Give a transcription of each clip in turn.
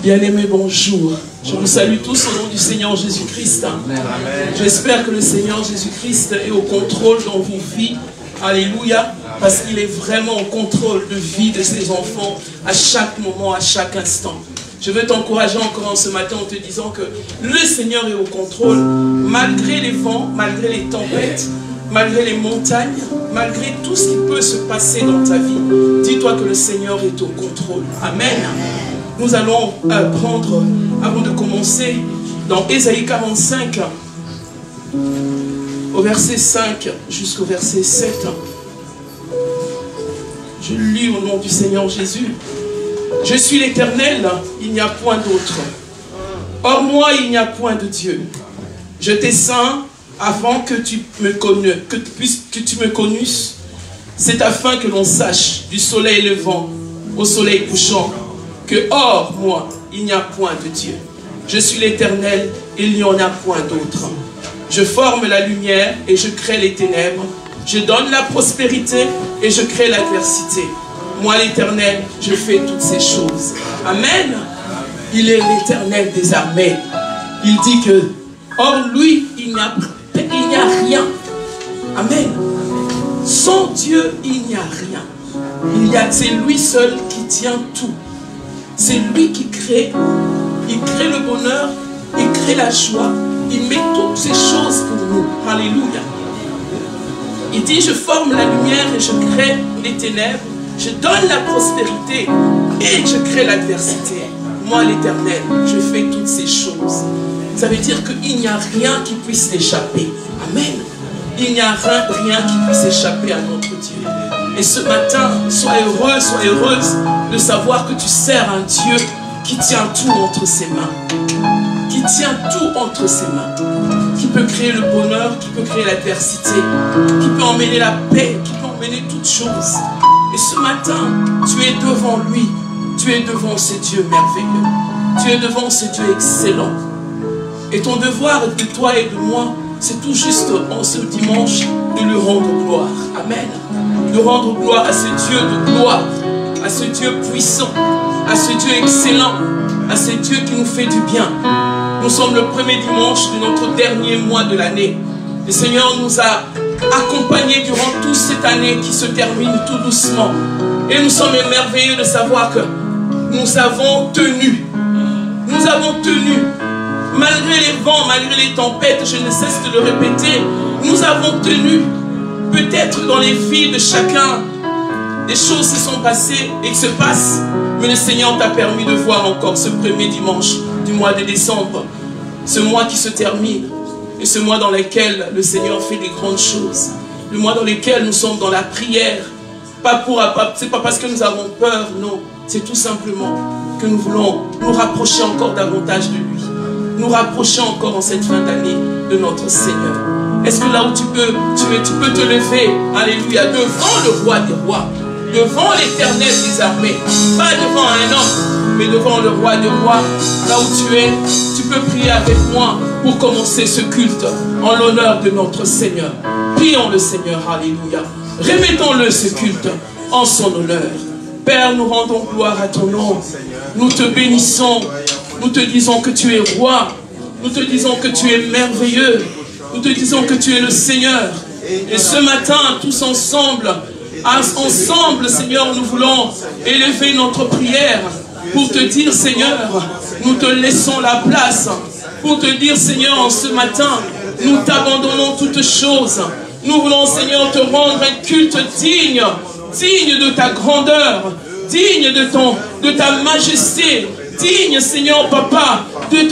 Bien-aimés, bonjour. Je vous salue tous au nom du Seigneur Jésus-Christ. J'espère que le Seigneur Jésus-Christ est au contrôle dans vos vies. Alléluia. Parce qu'il est vraiment au contrôle de vie de ses enfants à chaque moment, à chaque instant. Je veux t'encourager encore ce matin en te disant que le Seigneur est au contrôle malgré les vents, malgré les tempêtes, malgré les montagnes, malgré tout ce qui peut se passer dans ta vie. Dis-toi que le Seigneur est au contrôle. Amen. Nous allons prendre, avant de commencer, dans Ésaïe 45, au verset 5 jusqu'au verset 7. Je lis au nom du Seigneur Jésus. Je suis l'Éternel, il n'y a point d'autre. Hors moi, il n'y a point de Dieu. Je t'ai saint avant que tu me connusses. C'est afin que l'on sache du soleil levant au soleil couchant que hors moi, il n'y a point de Dieu. Je suis l'Éternel, il n'y en a point d'autre. Je forme la lumière et je crée les ténèbres. Je donne la prospérité et je crée l'adversité. Moi, l'Éternel, je fais toutes ces choses. Amen. Il est l'Éternel des armées. Il dit que hors lui, il n'y a rien. Amen. Sans Dieu, il n'y a rien. C'est lui seul qui tient tout. C'est lui qui crée. Il crée le bonheur, il crée la joie. Il met toutes ces choses pour nous. Alléluia. Il dit, je forme la lumière et je crée les ténèbres. Je donne la prospérité et je crée l'adversité. Moi, l'Éternel, je fais toutes ces choses. Ça veut dire qu'il n'y a rien qui puisse échapper. Amen. Il n'y a rien qui puisse échapper à notre Dieu. Et ce matin, sois heureux, sois heureuse de savoir que tu sers un Dieu qui tient tout entre ses mains. Qui tient tout entre ses mains. Qui peut créer le bonheur, qui peut créer l'adversité, qui peut emmener la paix, qui peut emmener toutes choses. Et ce matin, tu es devant lui. Tu es devant ce Dieu merveilleux. Tu es devant ce Dieu excellent. Et ton devoir de toi et de moi, c'est tout juste en ce dimanche de lui rendre gloire. Amen. De rendre gloire à ce Dieu de gloire, à ce Dieu puissant, à ce Dieu excellent, à ce Dieu qui nous fait du bien. Nous sommes le premier dimanche de notre dernier mois de l'année. Le Seigneur nous a accompagnés durant toute cette année qui se termine tout doucement. Et nous sommes émerveillés de savoir que nous avons tenu. Nous avons tenu. Malgré les vents, malgré les tempêtes, je ne cesse de le répéter, nous avons tenu. Peut-être dans les vies de chacun, des choses se sont passées et se passent, mais le Seigneur t'a permis de voir encore ce premier dimanche du mois de décembre, ce mois qui se termine, et ce mois dans lequel le Seigneur fait des grandes choses, le mois dans lequel nous sommes dans la prière, c'est pas parce que nous avons peur, non, c'est tout simplement que nous voulons nous rapprocher encore davantage de lui, nous rapprocher encore en cette fin d'année de notre Seigneur. Est-ce que là où tu peux te lever, alléluia, devant le roi des rois, devant l'Éternel des armées, pas devant un homme, mais devant le roi des rois, là où tu es, tu peux prier avec moi pour commencer ce culte en l'honneur de notre Seigneur. Prions le Seigneur, alléluia. Remettons-le ce culte en son honneur. Père, nous rendons gloire à ton nom. Nous te bénissons. Nous te disons que tu es roi. Nous te disons que tu es merveilleux. Nous te disons que tu es le Seigneur. Et ce matin, tous ensemble, Seigneur, nous voulons élever notre prière pour te dire, Seigneur, nous te laissons la place. Pour te dire, Seigneur, en ce matin, nous t'abandonnons toutes choses. Nous voulons, Seigneur, te rendre un culte digne de ta grandeur, digne de ta majesté, digne, Seigneur, Papa, de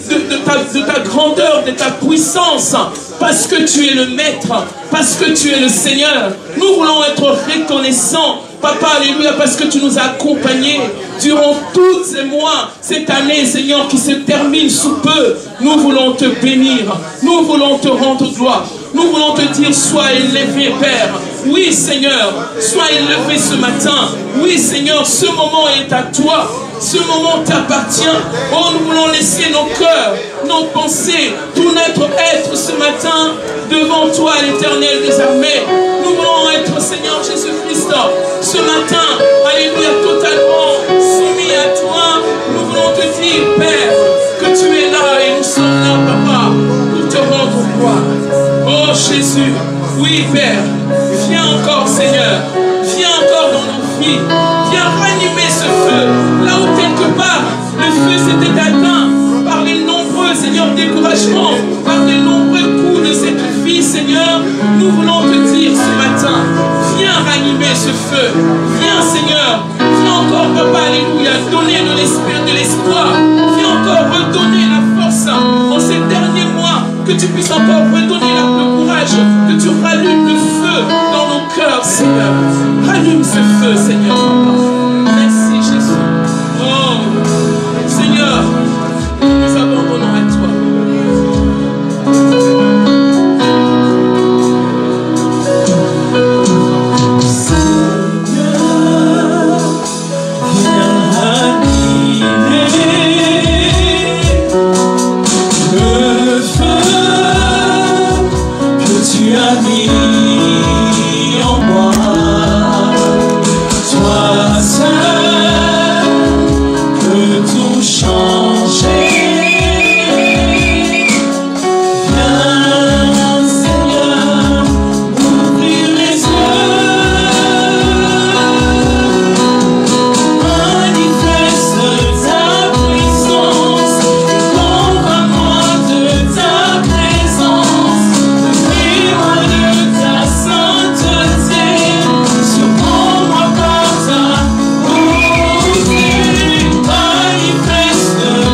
ta grandeur, de ta puissance, parce que tu es le Maître, parce que tu es le Seigneur. Nous voulons être reconnaissants, Papa, alléluia, parce que tu nous as accompagnés durant tous ces mois, cette année, Seigneur, qui se termine sous peu. Nous voulons te bénir, nous voulons te rendre gloire. Nous voulons te dire, sois élevé, Père. Oui, Seigneur, sois élevé ce matin. Oui, Seigneur, ce moment est à toi. Ce moment t'appartient. Oh, nous voulons laisser nos cœurs, nos pensées, tout notre être ce matin devant toi, l'Éternel des armées. Nous voulons être, Seigneur Jésus-Christ, ce matin, alléluia, totalement soumis à toi. Nous voulons te dire, dire, Père, que tu es là et nous sommes là, Papa, pour te rendre gloire. Oh Jésus, oui Père, viens encore Seigneur, viens encore dans nos vies, viens ranimer ce feu, là où quelque part le feu s'était atteint par les nombreux, Seigneur, découragements, par les nombreux coups de cette vie, Seigneur, nous voulons te dire ce matin, viens ranimer ce feu, viens Seigneur, viens encore Papa, alléluia, donner de l'espoir, viens encore redonner la force en ces derniers mois, que tu puisses encore redonner le courage, que tu rallumes le feu dans nos cœurs, Seigneur. Rallume ce feu, Seigneur. Merci, Jésus. Oh, Seigneur, nous abandonnons à toi. Manifeste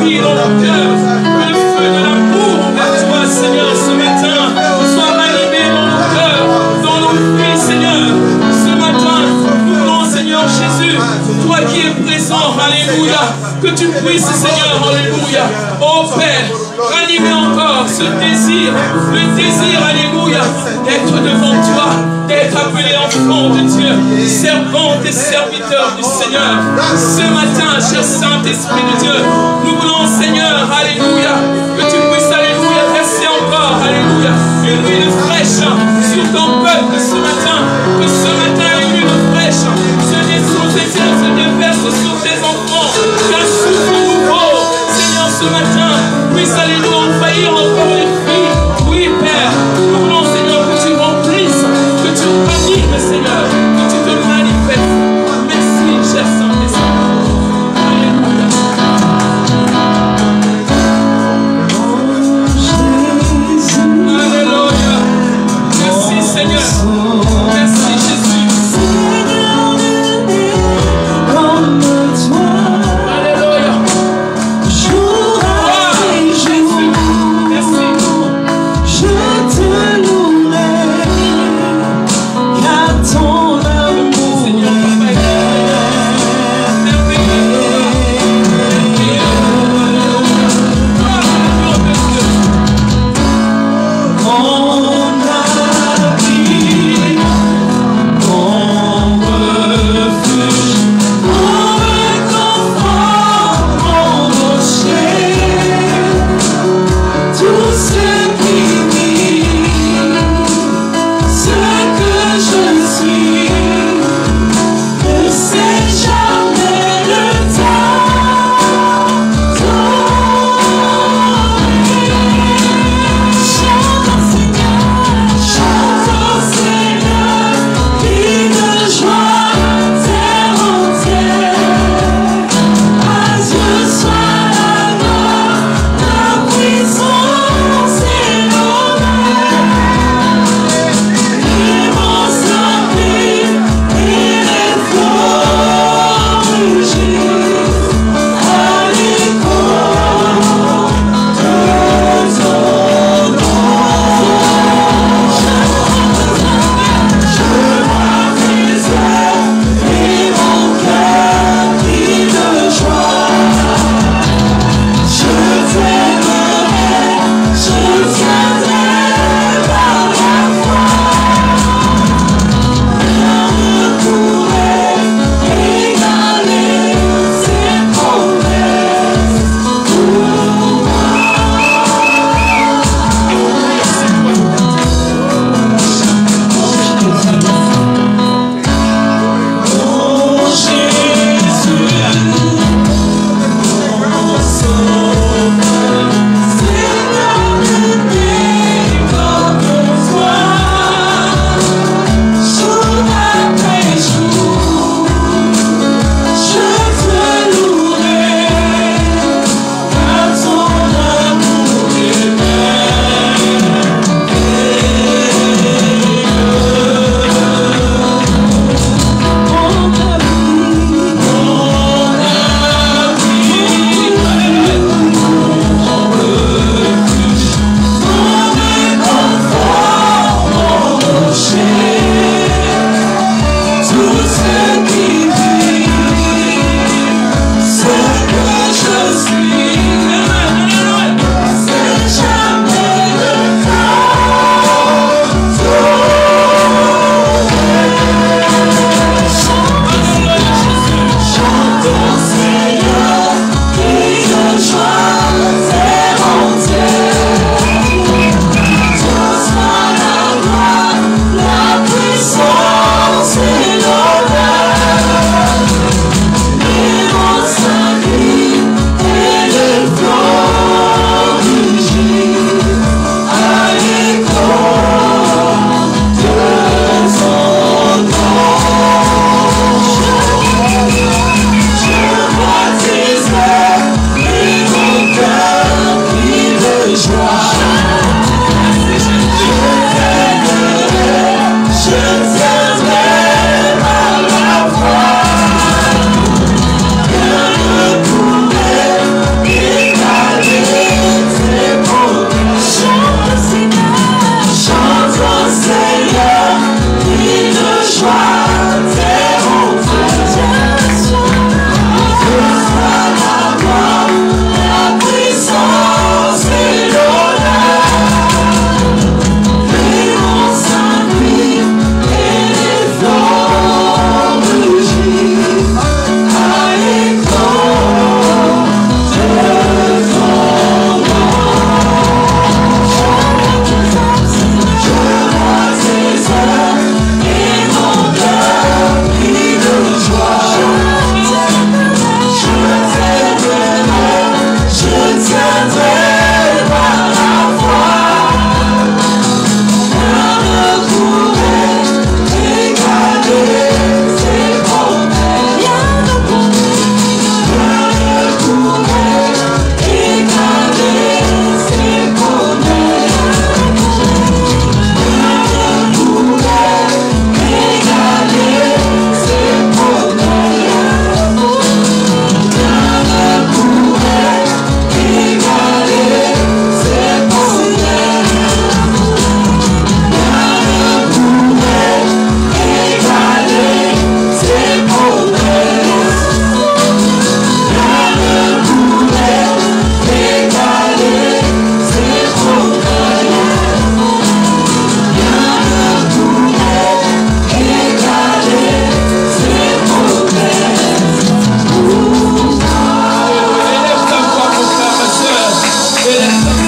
filles, dans nos cœurs. Que le feu de l'amour envers toi, Seigneur, ce matin, soit rallumé dans nos cœurs, dans nos vies, Seigneur. Ce matin, nous voulons, Seigneur Jésus, toi qui es présent, alléluia, que tu puisses, Seigneur, alléluia, oh Père, ranimer encore ce désir, le désir, alléluia, d'être devant toi, d'être appelé enfant de Dieu, servante et serviteur du Seigneur. Ce matin, cher Saint-Esprit de Dieu, nous voulons, Seigneur, alléluia, que tu puisses, alléluia, verser encore, alléluia, une huile fraîche sur ton peuple ce matin, que ce matin, une huile fraîche se déverse sur tes enfants, qu'un souffle nouveau, Seigneur, ce matin, puisse, alléluia, envahir encore les filles. Oui, Père, nous voulons, Seigneur, que tu remplisses, que tu ranimes, Seigneur, que tu te manifestes. Merci, cher Saint-Esprit. Alléluia. Alléluia. Merci, Seigneur. Merci, Jésus. Alléluia. Gloire, Jésus.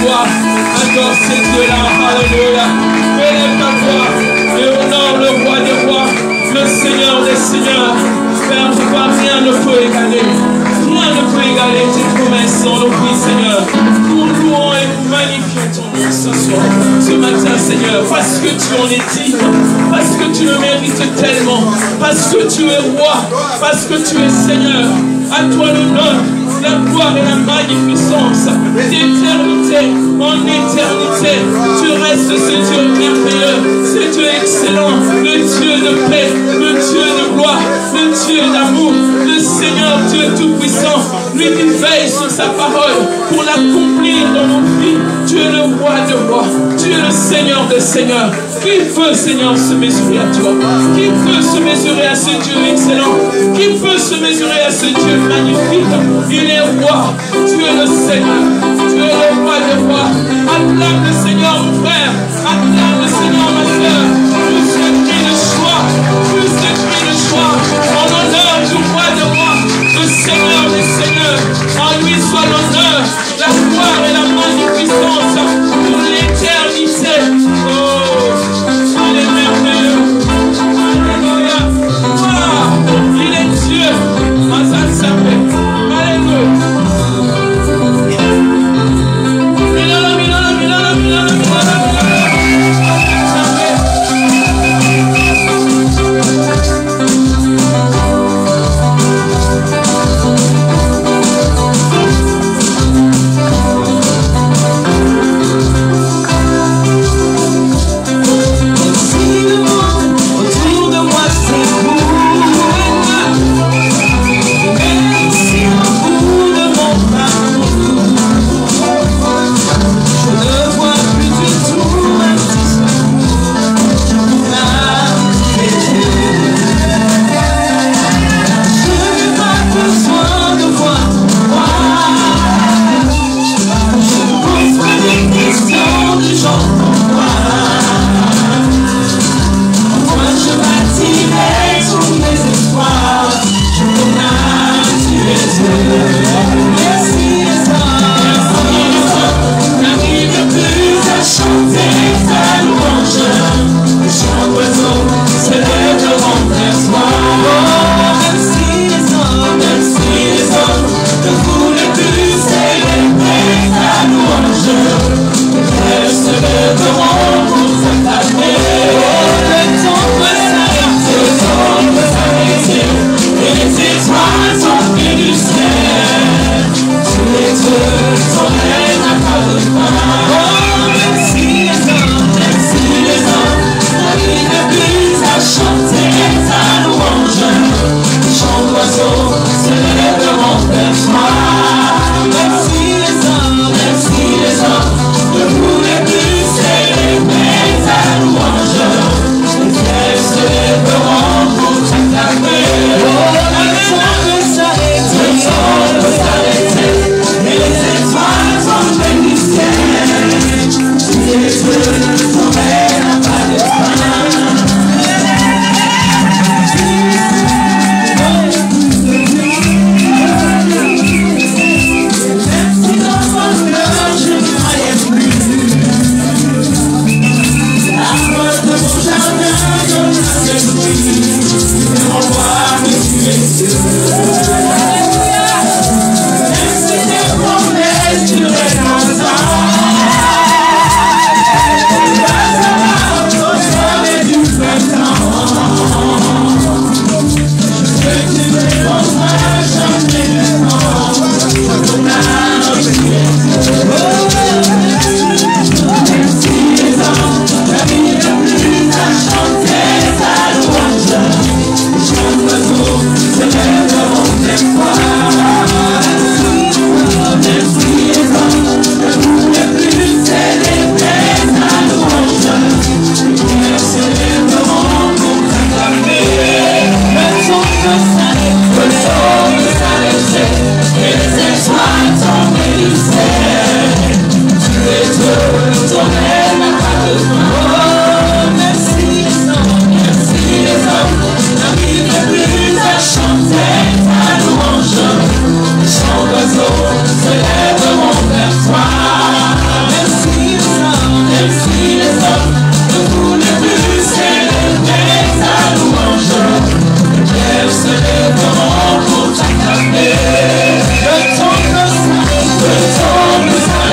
voix. Adore ces dieux-là. Alléluia. Élève ta voix et honore le roi des rois, le Seigneur des seigneurs. Père, je vois rien ne peut égaler. Rien ne peut égaler tes promesses dans nos vies, Seigneur. Nous louons et nous magnifions ton nom ce soir, ce matin, Seigneur, parce que tu en es digne, parce que tu le mérites tellement, parce que tu es roi, parce que tu es Seigneur. À toi l'honneur, la gloire et la magnificence, d'éternité en éternité. Tu restes ce Dieu merveilleux, ce Dieu excellent, le Dieu de paix, le Dieu de gloire, le Dieu d'amour, le Seigneur Dieu tout-puissant, lui qui veille sur sa parole pour l'accomplir dans nos vies. Tu es le roi de rois, tu es le Seigneur des seigneurs. Qui peut, Seigneur, se mesurer à toi? Qui peut se mesurer à ce Dieu excellent? Qui peut se mesurer à ce Dieu magnifique? Il est roi, tu es le Seigneur, tu es le roi des rois. Acclame le Seigneur, mon frère, acclame le Seigneur, ma soeur. Tous ceux qui le choix, tous ceux qui le choix, en l'honneur du roi des rois, le Seigneur des seigneurs. En lui soit l'honneur, la gloire et la magnificence pour l'éternité. Oh, il est merveilleux. Alléluia. Wow, il est Dieu. Alléluia.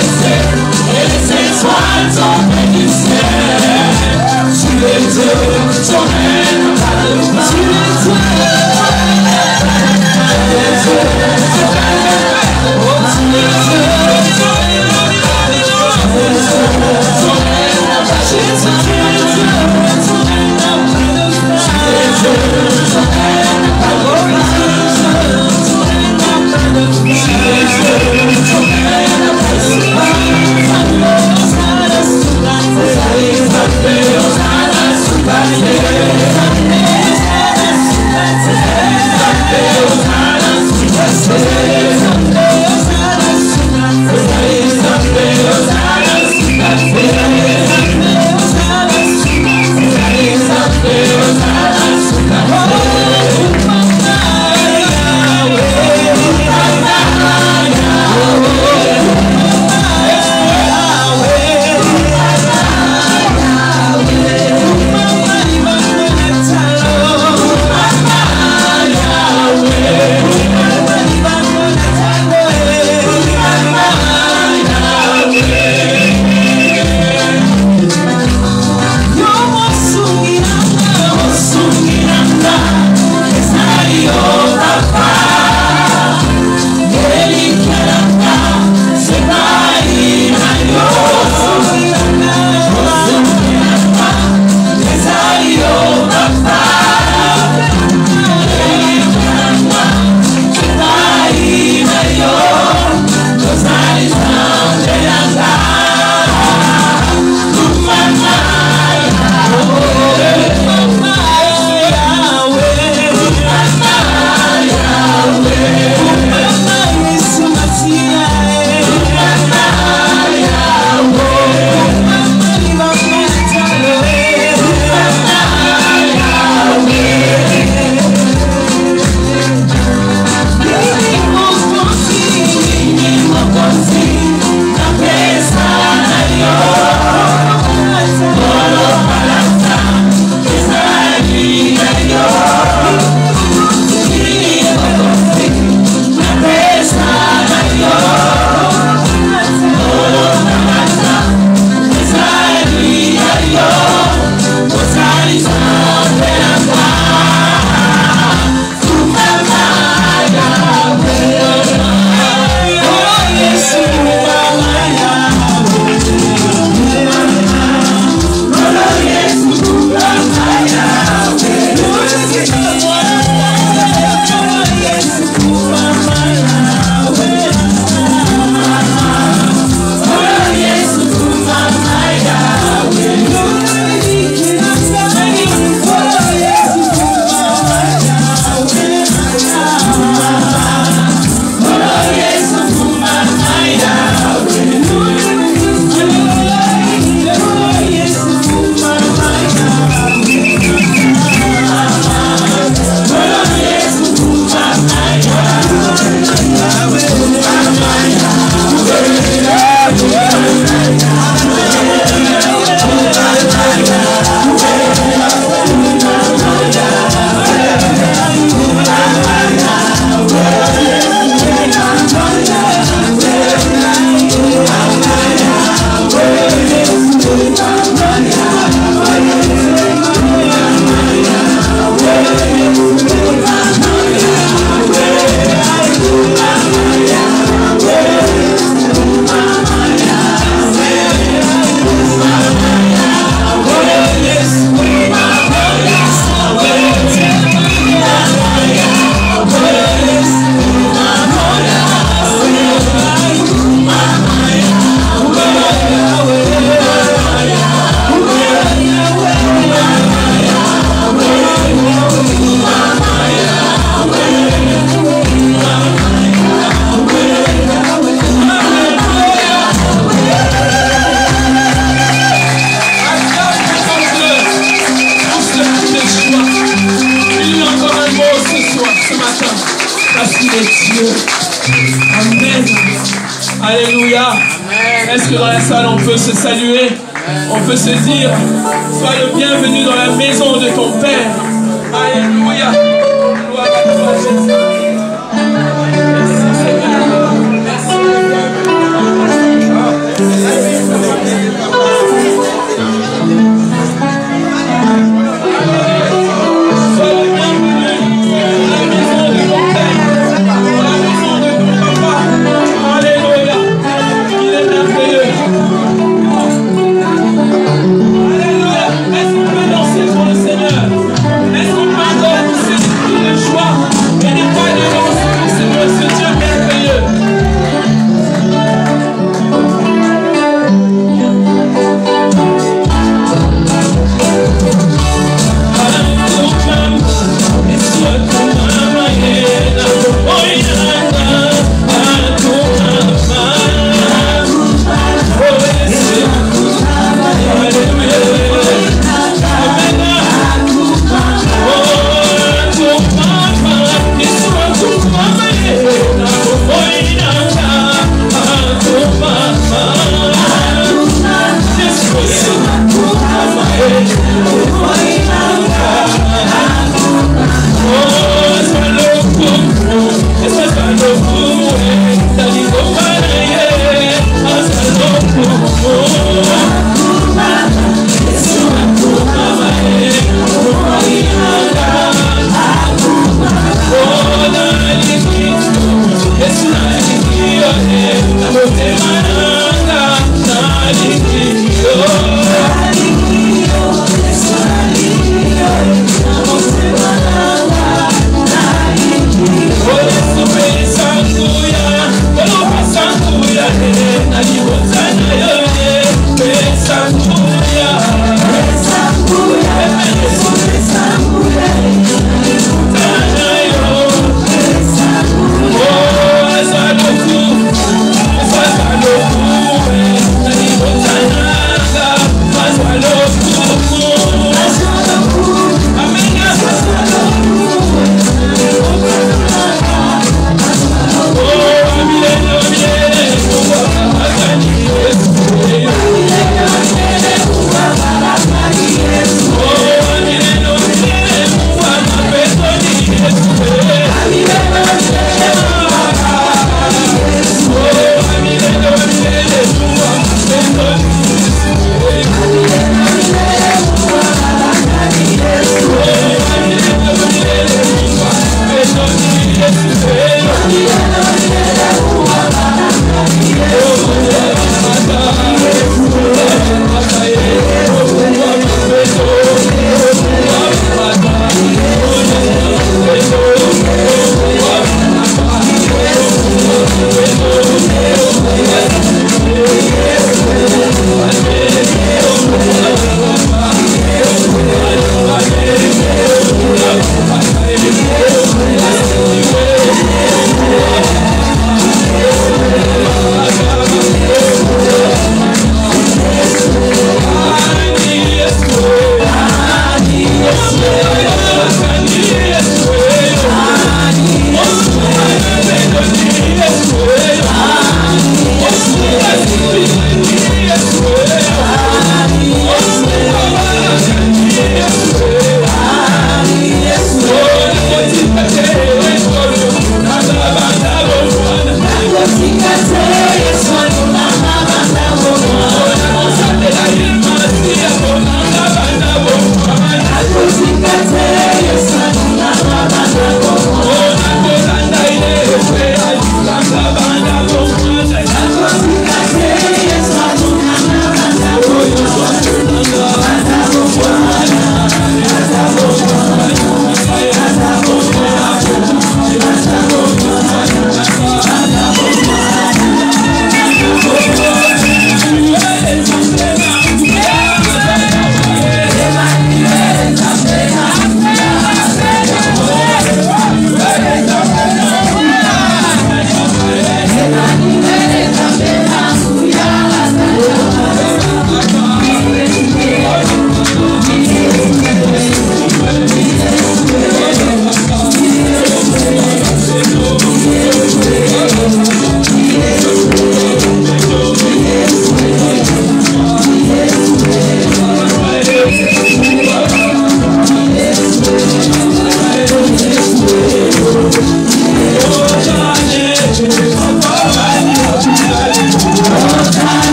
Alléluia. Est-ce que dans la salle on peut se saluer? On peut se dire, sois le bienvenu dans la maison de ton Père. Alléluia. Gloire à toi, Jésus. Merci Seigneur. Merci.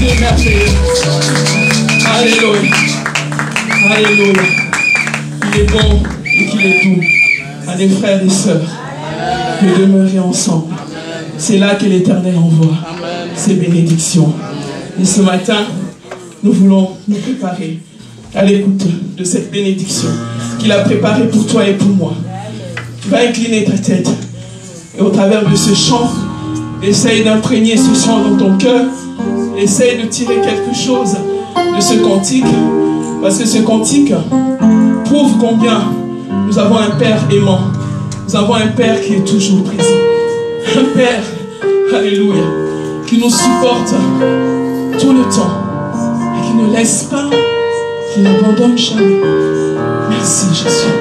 Dieu est merveilleux. Alléluia. Alléluia. Il est bon et qu'il est doux à des frères et sœurs de demeurer ensemble. C'est là que l'Éternel envoie ses bénédictions. Et ce matin, nous voulons nous préparer à l'écoute de cette bénédiction qu'il a préparée pour toi et pour moi. Tu vas incliner ta tête et au travers de ce chant, essaye d'imprégner ce chant dans ton cœur. Essaye de tirer quelque chose de ce cantique, parce que ce cantique prouve combien nous avons un Père aimant. Nous avons un Père qui est toujours présent. Un Père, alléluia, qui nous supporte tout le temps et qui ne laisse pas, qui n'abandonne jamais. Merci Jésus.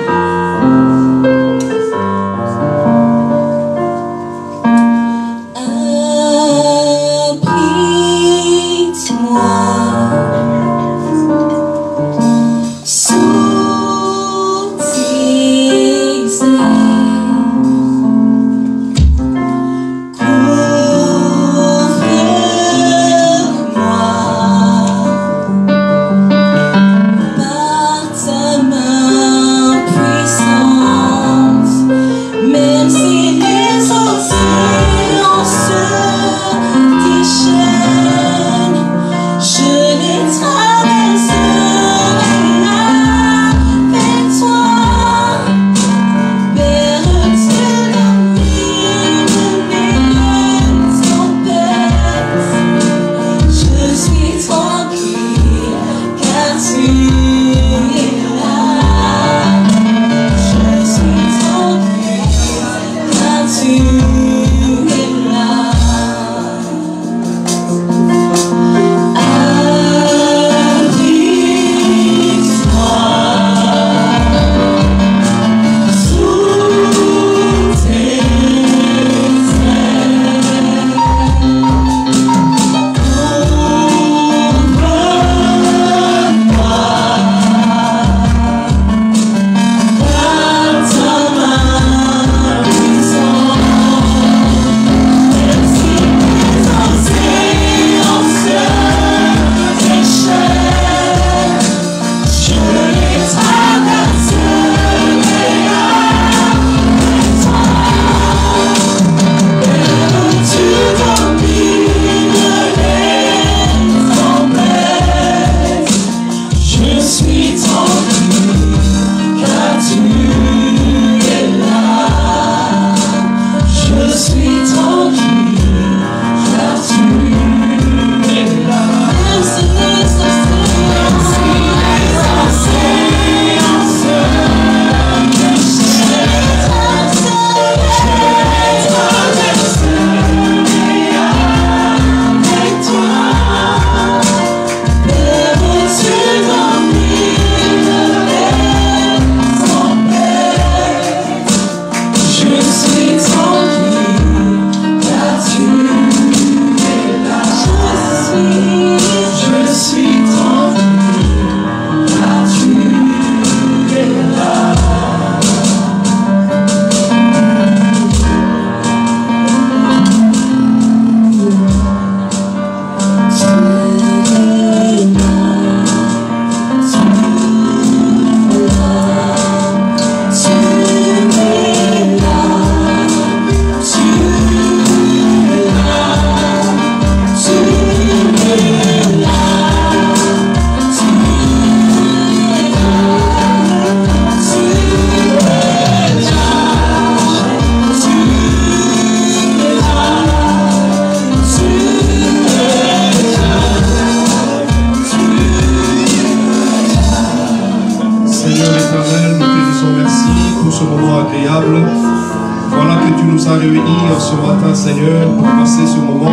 Voilà que tu nous as réunis ce matin, Seigneur, pour passer ce moment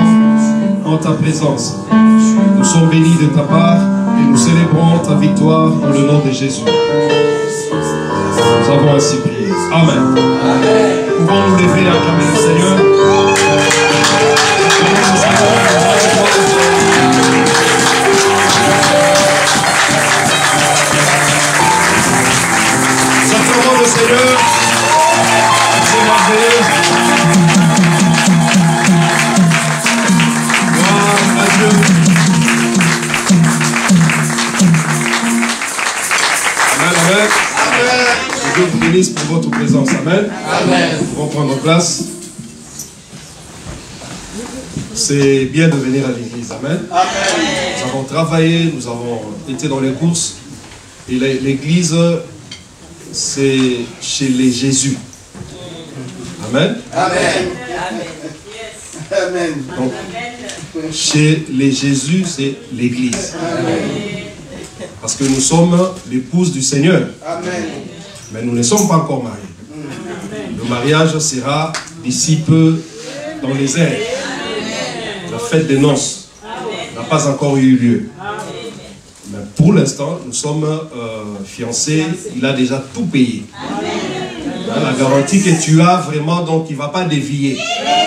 en ta présence. Nous sommes bénis de ta part et nous célébrons ta victoire dans le nom de Jésus. Nous avons ainsi prié. Amen. Pouvons nous lever et acclamer le Seigneur. Simplement le Seigneur. C'est merveilleux. Gloire à Dieu. Dieu vous bénisse pour votre présence. Amen. Amen. Nous pouvons prendre place. C'est bien de venir à l'église. Amen. Nous avons travaillé, nous avons été dans les courses. Et l'église, c'est chez les Jésus. Amen. Amen. Amen. Donc, chez les Jésus, c'est l'église. Parce que nous sommes l'épouse du Seigneur. Amen. Mais nous ne sommes pas encore mariés. Le mariage sera d'ici peu dans les airs. La fête des noces n'a pas encore eu lieu. Mais pour l'instant, nous sommes fiancés. Il a déjà tout payé. Hein, la garantie que tu as vraiment, donc il ne va pas dévier.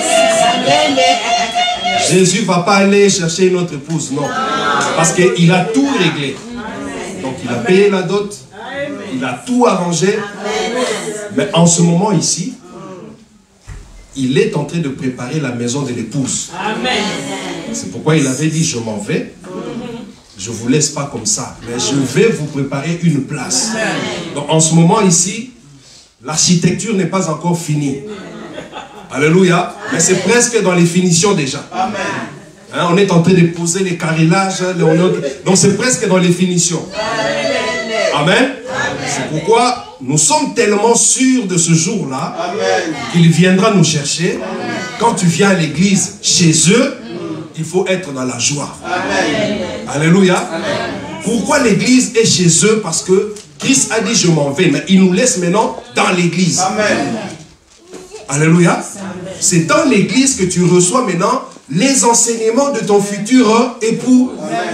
Jésus ne va pas aller chercher une autre épouse, non. Parce qu'il a tout réglé. Donc il a payé la dot. Il a tout arrangé. Mais en ce moment ici, il est en train de préparer la maison de l'épouse. C'est pourquoi il avait dit, je m'en vais. Je ne vous laisse pas comme ça. Mais je vais vous préparer une place. Donc en ce moment ici, l'architecture n'est pas encore finie. Alléluia. Mais c'est presque dans les finitions déjà. Hein, on est en train de poser les carrilages. Donc c'est presque dans les finitions. Amen. C'est pourquoi nous sommes tellement sûrs de ce jour-là qu'il viendra nous chercher. Quand tu viens à l'église chez eux, il faut être dans la joie. Alléluia. Pourquoi l'église est chez eux? Parce que Christ a dit je m'en vais, mais il nous laisse maintenant dans l'église. Alléluia. C'est dans l'église que tu reçois maintenant les enseignements de ton futur époux.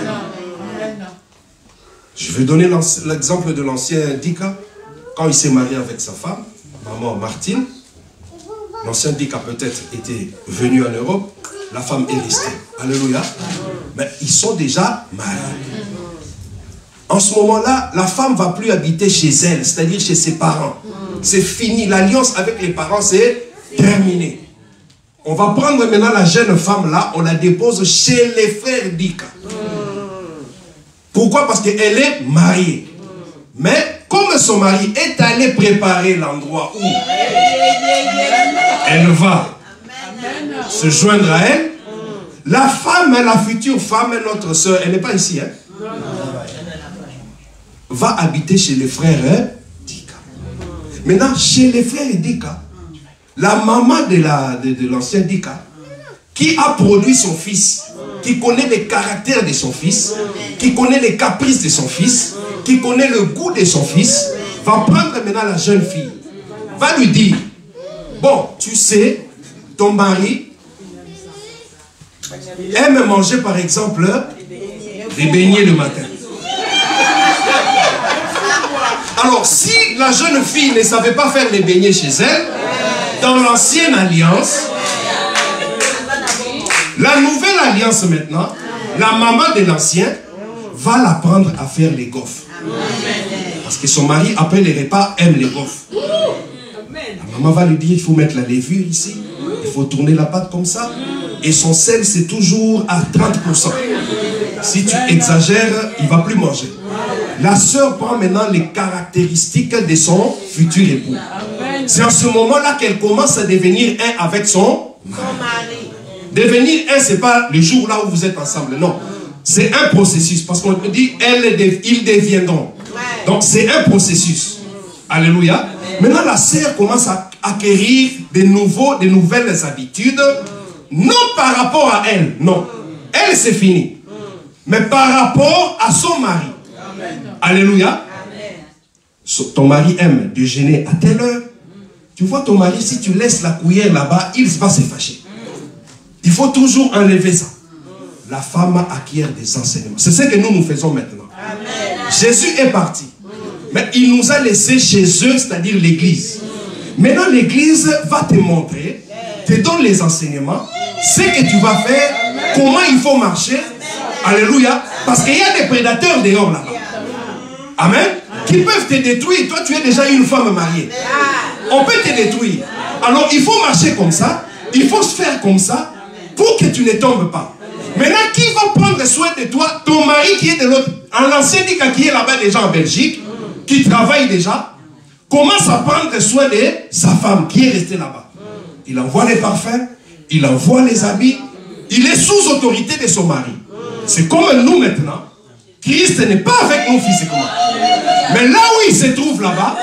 Je vais donner l'exemple de l'ancien Dika. Quand il s'est marié avec sa femme, maman Martine, l'ancien Dika peut-être était venu en Europe, la femme est restée. Alléluia. Mais ils sont déjà mariés. En ce moment-là, la femme ne va plus habiter chez elle, c'est-à-dire chez ses parents. C'est fini. L'alliance avec les parents, c'est terminé. On va prendre maintenant la jeune femme-là, on la dépose chez les frères Dika. Pourquoi? Parce qu'elle est mariée. Mais comme son mari est allé préparer l'endroit où elle va se joindre à elle, la femme, la future femme, notre soeur, elle n'est pas ici, hein, va habiter chez les frères Dika. Maintenant, chez les frères Dika, la maman de l'ancien Dika, qui a produit son fils, qui connaît les caractères de son fils, qui connaît les caprices de son fils, qui connaît le goût de son fils, va prendre maintenant la jeune fille, va lui dire, bon, tu sais, ton mari aime manger par exemple des beignets le matin. Alors si la jeune fille ne savait pas faire les beignets chez elle, dans l'ancienne alliance, la nouvelle alliance maintenant, la maman de l'ancien va l'apprendre à faire les gaufres. Parce que son mari, après les repas, aime les gaufres. La maman va lui dire, il faut mettre la levure ici, il faut tourner la pâte comme ça. Et son sel, c'est toujours à 30%. Si tu exagères, il ne va plus manger. La sœur prend maintenant les caractéristiques de son futur époux. C'est en ce moment-là qu'elle commence à devenir un avec son mari. Devenir un, ce n'est pas le jour là où vous êtes ensemble, non. C'est un processus, parce qu'on dit, ils deviendront. Donc c'est un processus. Alléluia. Maintenant la sœur commence à acquérir de nouvelles habitudes, non par rapport à elle, non. Elle c'est fini. Mais par rapport à son mari. Alléluia. Ton mari aime déjeuner à telle heure. Tu vois ton mari, si tu laisses la cuillère là-bas, il va se fâcher. Il faut toujours enlever ça. La femme acquiert des enseignements. C'est ce que nous faisons maintenant. Amen. Jésus est parti. Mais il nous a laissé chez eux, c'est-à-dire l'église. Maintenant, l'église va te montrer, te donne les enseignements, ce que tu vas faire, comment il faut marcher. Alléluia. Parce qu'il y a des prédateurs dehors là-bas. Amen. Qui peuvent te détruire. Toi, tu es déjà une femme mariée. On peut te détruire. Alors, il faut marcher comme ça. Il faut se faire comme ça pour que tu ne tombes pas. Maintenant, qui va prendre soin de toi? Ton mari qui est de l'autre. Un ancien Dika qui est là-bas déjà en Belgique, qui travaille déjà. commence à prendre soin de sa femme qui est restée là-bas. Il envoie les parfums, il envoie les habits, il est sous autorité de son mari. C'est comme nous maintenant. Christ n'est pas avec nous physiquement. Mais là où il se trouve là-bas,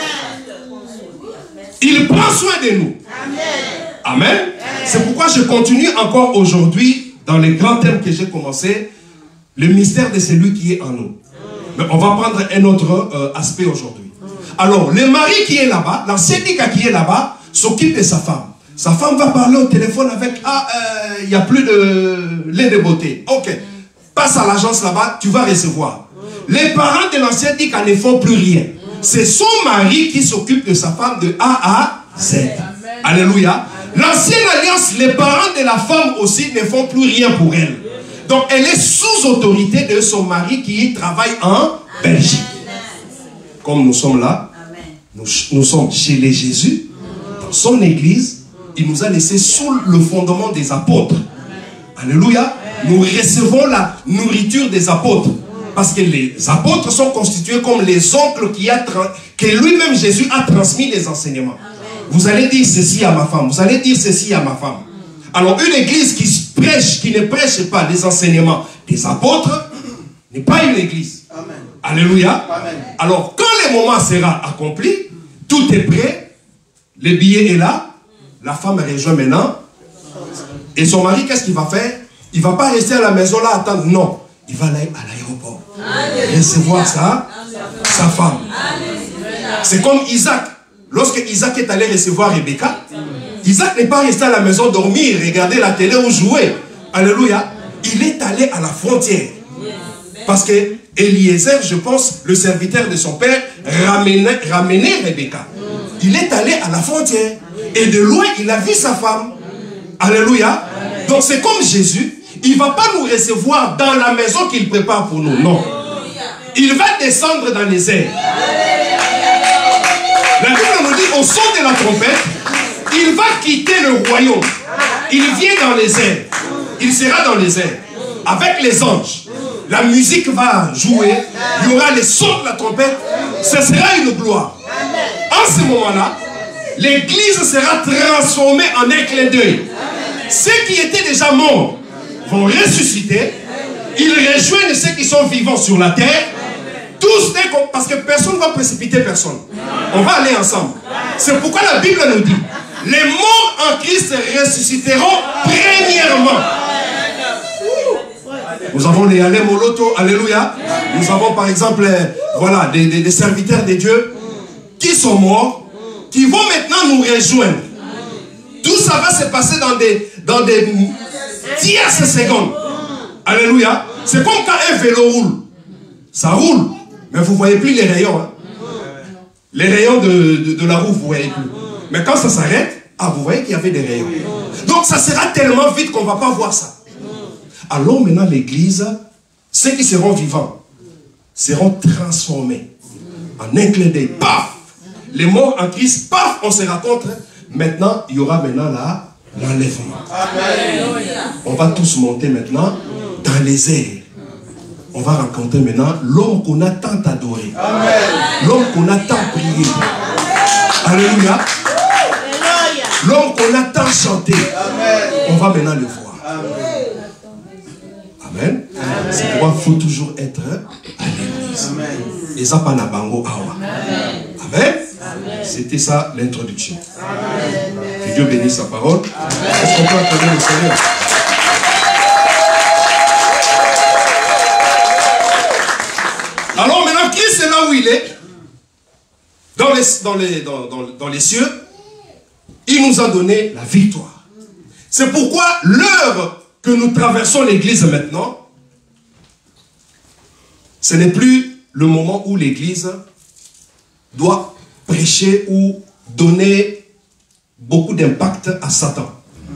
il prend soin de nous. Amen. C'est pourquoi je continue encore aujourd'hui dans les grands thèmes que j'ai commencé, le mystère de celui qui est en nous. Mais on va prendre un autre aspect aujourd'hui. Alors, le mari qui est là-bas, l'ancien Nika qui est là-bas, s'occupe de sa femme. Sa femme va parler au téléphone avec, il n'y a plus de lait de beauté. Ok, passe à l'agence là-bas, tu vas recevoir. Les parents de l'ancien Nika ne font plus rien. C'est son mari qui s'occupe de sa femme de A à Z. Alléluia. L'ancienne alliance, les parents de la femme aussi ne font plus rien pour elle. Donc elle est sous autorité de son mari qui travaille en Belgique. Comme nous sommes là, nous sommes chez les Jésus, dans son église, il nous a laissé sous le fondement des apôtres. Alléluia. Nous recevons la nourriture des apôtres. Parce que les apôtres sont constitués comme les oncles que lui-même Jésus a transmis les enseignements. Vous allez dire ceci à ma femme, vous allez dire ceci à ma femme. Alors une église qui ne prêche pas les enseignements des apôtres n'est pas une église. Amen. Alléluia. Amen. Alors quand le moment sera accompli, tout est prêt, le billet est là, la femme rejoint maintenant. Et son mari, qu'est-ce qu'il va faire? Il ne va pas rester à la maison là attendre, non. Il va aller à l'aéroport, recevoir sa femme. C'est comme Isaac. Lorsque Isaac est allé recevoir Rebecca, Isaac n'est pas resté à la maison dormir, regarder la télé ou jouer. Alléluia. Il est allé à la frontière. Parce que Eliezer, je pense, le serviteur de son père, ramenait Rebecca. Il est allé à la frontière. Et de loin, il a vu sa femme. Alléluia. Donc c'est comme Jésus. Il ne va pas nous recevoir dans la maison qu'il prépare pour nous. Non. Il va descendre dans les airs. La Bible nous dit au son de la trompette, il va quitter le royaume. Il vient dans les airs. Il sera dans les airs. Avec les anges. La musique va jouer. Il y aura les sons de la trompette. Ce sera une gloire. En ce moment-là, l'église sera transformée en un clin d'œil. Ceux qui étaient déjà morts vont ressusciter. Ils rejoignent ceux qui sont vivants sur la terre. Tous, parce que personne ne va précipiter personne. On va aller ensemble. C'est pourquoi la Bible nous dit, les morts en Christ ressusciteront premièrement. Nous avons les Alem Moloto, alléluia. Nous avons par exemple, voilà, des serviteurs de Dieu qui sont morts, qui vont maintenant nous rejoindre. Tout ça va se passer dans des tierces secondes. Alléluia. C'est comme quand un vélo roule. Ça roule. Mais vous ne voyez plus les rayons. Hein? Les rayons de la roue, vous ne voyez plus. Mais quand ça s'arrête, vous voyez qu'il y avait des rayons. Donc ça sera tellement vite qu'on ne va pas voir ça. Alors maintenant l'église, ceux qui seront vivants, seront transformés. En un clin d'œil. Paf! Les morts en Christ, paf! On se rencontre. Maintenant, il y aura maintenant l'enlèvement. On va tous monter maintenant dans les airs. On va rencontrer maintenant l'homme qu'on a tant adoré. L'homme qu'on a tant prié. Alléluia. L'homme qu'on a tant chanté. On va maintenant le voir. Amen. C'est pourquoi il faut toujours être à l'église. Et ça, pas na bango awa. Amen. C'était ça l'introduction. Que Dieu bénisse sa parole. Est-ce qu'on peut acclamer le Seigneur? Alors maintenant, Christ est là où il est, dans les cieux. Il nous a donné la victoire. C'est pourquoi l'heure que nous traversons l'église maintenant, ce n'est plus le moment où l'église doit prêcher ou donner beaucoup d'impact à Satan.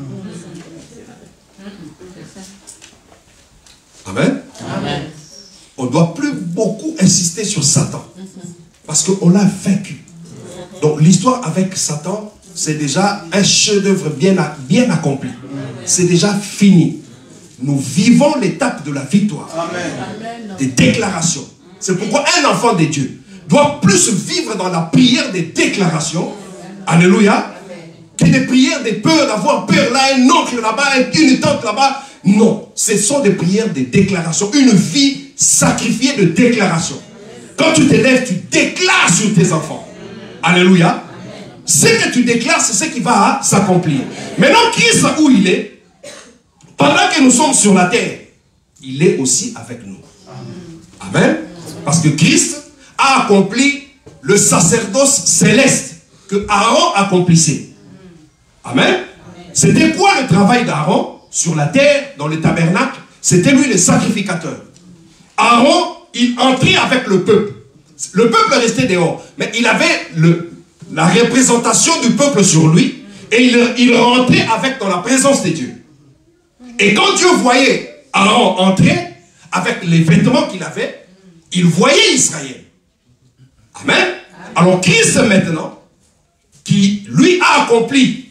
Amen. Amen. On ne doit plus beaucoup insister sur Satan. Parce qu'on l'a vaincu. Donc l'histoire avec Satan, c'est déjà un chef-d'œuvre bien accompli. C'est déjà fini. Nous vivons l'étape de la victoire. Amen. Des déclarations. C'est pourquoi un enfant de Dieu doit plus vivre dans la prière des déclarations. Alléluia. Que des prières des peurs, d'avoir peur là, un oncle là-bas, une tante là-bas. Non, ce sont des prières de déclaration. Une vie sacrifiée de déclaration. Quand tu te lèves, tu déclares sur tes enfants. Alléluia. Ce que tu déclares, c'est ce qui va s'accomplir. Maintenant, Christ, où il est, pendant que nous sommes sur la terre, il est aussi avec nous. Amen. Parce que Christ a accompli le sacerdoce céleste que Aaron accomplissait. Amen. C'était quoi le travail d'Aaron sur la terre, dans le tabernacle? C'était lui le sacrificateur. Aaron, il entrait avec le peuple. Le peuple restait dehors. Mais il avait la représentation du peuple sur lui. Et il rentrait dans la présence de Dieu. Et quand Dieu voyait Aaron entrer avec les vêtements qu'il avait, il voyait Israël. Amen. Alors Christ maintenant, qui lui a accompli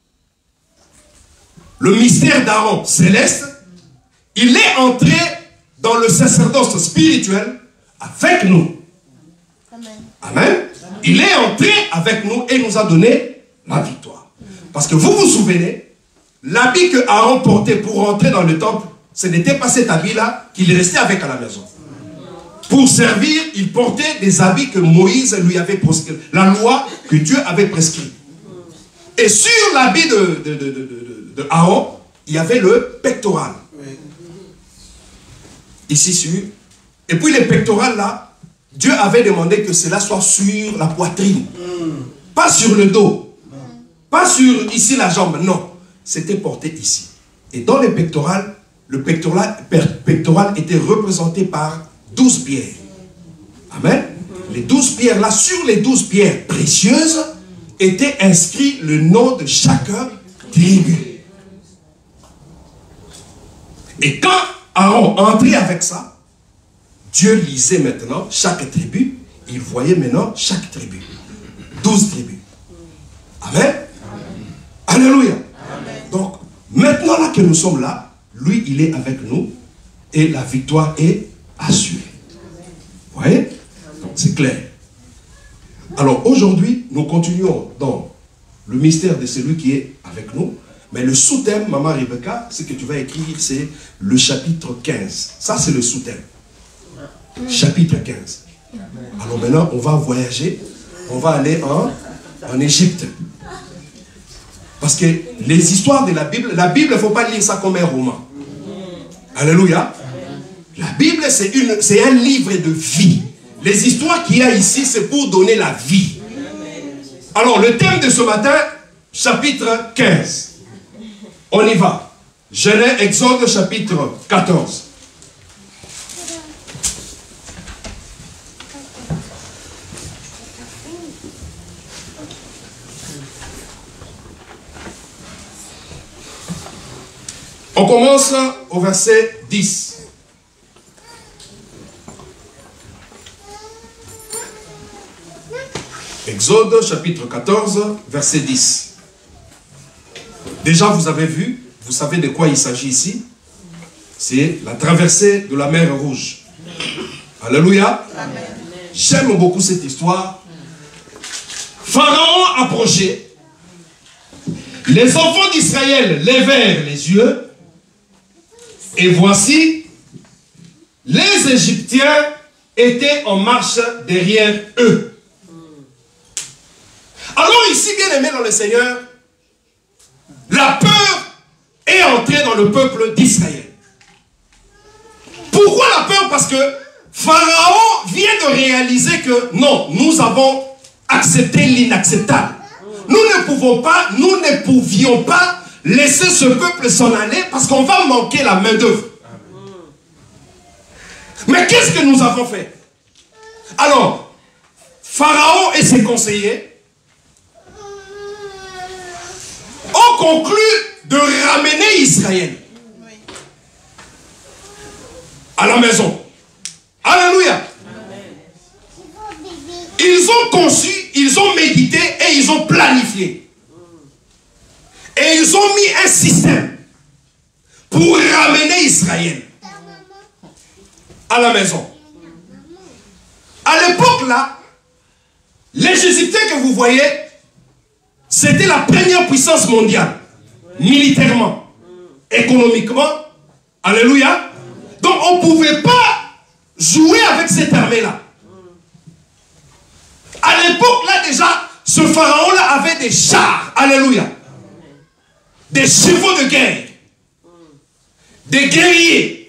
le mystère d'Aaron céleste, il est entré dans le sacerdoce spirituel avec nous. Amen. Il est entré avec nous et nous a donné la victoire. Parce que vous vous souvenez, l'habit que Aaron portait pour rentrer dans le temple, ce n'était pas cet habit-là qu'il restait avec à la maison. Pour servir, il portait des habits que Moïse lui avait prescrit, la loi que Dieu avait prescrit. Et sur l'habit de Aaron, il y avait le pectoral. Ici sur. Et puis les pectorales là, Dieu avait demandé que cela soit sur la poitrine. Pas sur le dos. Pas sur ici la jambe, non. C'était porté ici. Et dans les pectorales, le pectoral était représenté par 12 pierres. Amen. Les 12 pierres là, sur les 12 pierres précieuses, était inscrit le nom de chaque tribu. Et quand Aaron entrait avec ça, Dieu lisait maintenant chaque tribu. Il voyait maintenant chaque tribu. 12 tribus. Amen. Alléluia. Amen. Donc, maintenant là que nous sommes là, lui, il est avec nous et la victoire est assurée. Vous voyez? C'est clair. Alors, aujourd'hui, nous continuons dans le mystère de celui qui est avec nous. Mais le sous-thème, Maman Rebecca, ce que tu vas écrire, c'est le chapitre 15. Ça, c'est le sous-thème. Chapitre 15. Alors maintenant, on va voyager. On va aller en Égypte. Parce que les histoires de la Bible, il ne faut pas lire ça comme un roman. Alléluia. La Bible, c'est un livre de vie. Les histoires qu'il y a ici, c'est pour donner la vie. Alors, le thème de ce matin, chapitre 15. On y va. Genèse, Exode, chapitre 14. On commence au verset 10. Exode chapitre 14, verset 10. Déjà vous avez vu, vous savez de quoi il s'agit ici. C'est la traversée de la mer Rouge. Alléluia. J'aime beaucoup cette histoire. Pharaon approchait. Les enfants d'Israël levèrent les yeux. Et voici, les Égyptiens étaient en marche derrière eux. Alors ici, bien aimé dans le Seigneur, la peur est entrée dans le peuple d'Israël. Pourquoi la peur? Parce que Pharaon vient de réaliser que non, nous avons accepté l'inacceptable. Nous ne pouvions pas laisser ce peuple s'en aller parce qu'on va manquer la main d'œuvre. Mais qu'est-ce que nous avons fait? Alors, Pharaon et ses conseillers ont conclu de ramener Israël à la maison. Alléluia. Ils ont conçu, ils ont médité et ils ont planifié. Et ils ont mis un système pour ramener Israël à la maison. À l'époque là, Les Égyptiens que vous voyez, c'était la première puissance mondiale, militairement, économiquement. Alléluia. Donc on ne pouvait pas jouer avec cette armée-là. À l'époque, là déjà, ce pharaon-là avait des chars. Alléluia. Des chevaux de guerre. Des guerriers.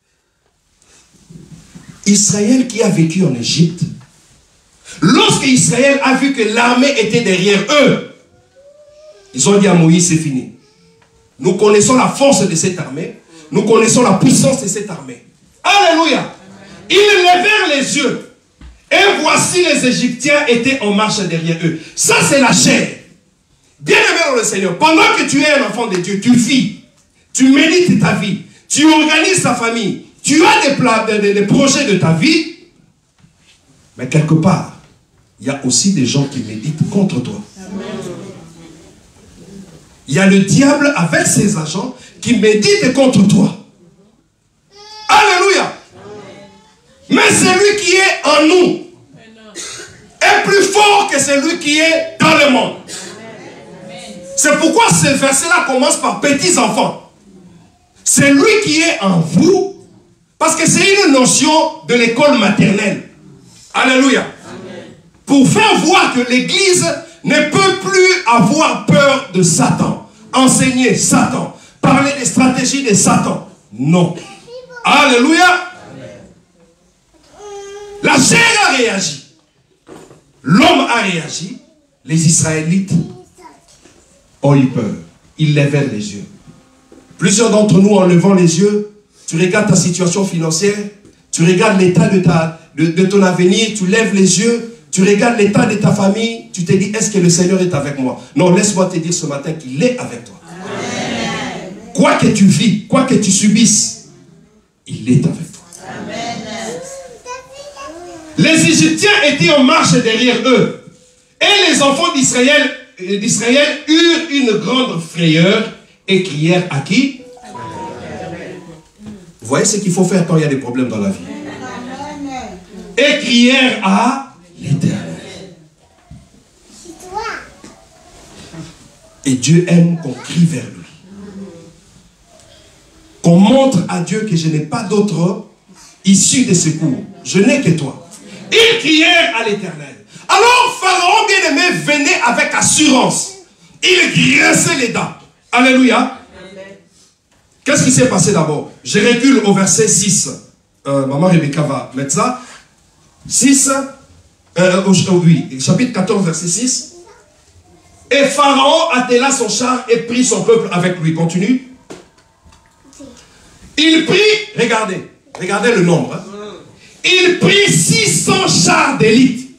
Israël qui a vécu en Égypte, lorsque Israël a vu que l'armée était derrière eux, ils ont dit à Moïse, c'est fini. Nous connaissons la force de cette armée. Nous connaissons la puissance de cette armée. Alléluia. Ils levèrent les yeux. Et voici les Égyptiens étaient en marche derrière eux. Ça c'est la chair. Bien-aimé dans le Seigneur, pendant que tu es un enfant de Dieu, tu vis, tu médites ta vie, tu organises ta famille, tu as des projets de ta vie, mais quelque part, il y a aussi des gens qui méditent contre toi. Il y a le diable avec ses agents qui méditent contre toi. Alléluia. Mais celui qui est en nous est plus fort que celui qui est dans le monde. C'est pourquoi ce verset-là commence par petits enfants. C'est lui qui est en vous, parce que c'est une notion de l'école maternelle. Alléluia. Pour faire voir que l'Église ne peut plus avoir peur de Satan, enseigner Satan, parler des stratégies de Satan. Non. Alléluia. La chair a réagi. L'homme a réagi. Les Israélites ont eu peur. Ils levèrent les yeux. Plusieurs d'entre nous, en levant les yeux, tu regardes ta situation financière, tu regardes l'état de ton avenir, tu lèves les yeux, tu regardes l'état de ta famille, tu te dis, est-ce que le Seigneur est avec moi? Non, laisse-moi te dire ce matin qu'il est avec toi. Amen. Quoi que tu vis, quoi que tu subisses, il est avec toi. Amen. Les Égyptiens étaient en marche derrière eux. Et les enfants d'Israël eurent une grande frayeur et crièrent à qui? Vous voyez ce qu'il faut faire quand il y a des problèmes dans la vie. Et crièrent à l'Éternel. Et Dieu aime qu'on crie vers lui. Qu'on montre à Dieu que je n'ai pas d'autre issue de secours. Je n'ai que toi. Ils crièrent à l'Éternel. Alors Pharaon bien-aimé venait avec assurance. Il grinçait les dents. Alléluia. Qu'est-ce qui s'est passé d'abord? Je recule au verset 6. Maman Rebecca va mettre ça. 6, oui, chapitre 14, verset 6. Et Pharaon attela son char et prit son peuple avec lui. Continue. Il prit, regardez le nombre. Hein. Il prit 600 chars d'élite.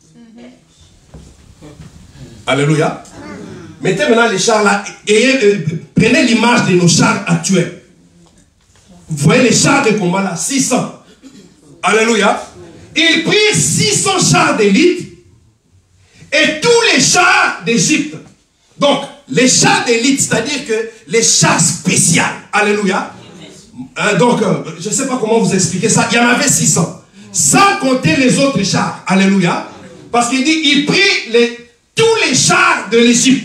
Alléluia. Mettez maintenant les chars là et prenez l'image de nos chars actuels. Vous voyez les chars de combat là, 600. Alléluia. Il prit 600 chars d'élite et tous les chars d'Égypte. Donc, les chars d'élite, c'est-à-dire que les chars spéciaux. Alléluia. Donc, je ne sais pas comment vous expliquer ça. Il y en avait 600. Sans compter les autres chars. Alléluia. Parce qu'il dit, il prit tous les chars de l'Égypte.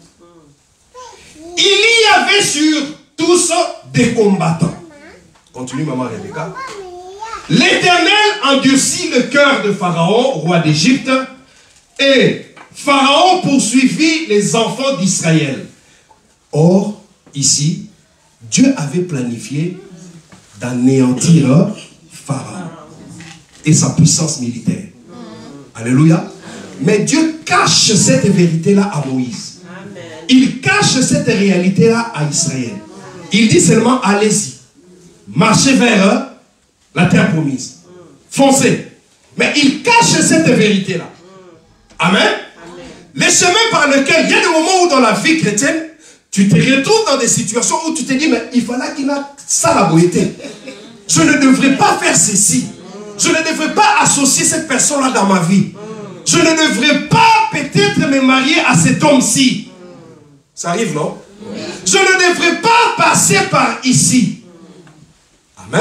Il y avait sur tous des combattants. Continue, maman Rebecca. L'Éternel endurcit le cœur de Pharaon, roi d'Égypte, et Pharaon poursuivit les enfants d'Israël. Or, ici, Dieu avait planifié d'anéantir Pharaon et sa puissance militaire. Alléluia. Mais Dieu cache cette vérité-là à Moïse. Il cache cette réalité-là à Israël. Il dit seulement, allez-y. Marchez vers la terre promise. Foncez. Mais il cache cette vérité-là. Amen. Les chemins par lesquels, il y a des moments où dans la vie chrétienne, tu te retrouves dans des situations où tu te dis, mais il fallait qu'il ait ça la beauté. Je ne devrais pas faire ceci. Je ne devrais pas associer cette personne-là dans ma vie. Je ne devrais pas peut-être me marier à cet homme-ci. Ça arrive, non? Oui. Je ne devrais pas passer par ici. Amen.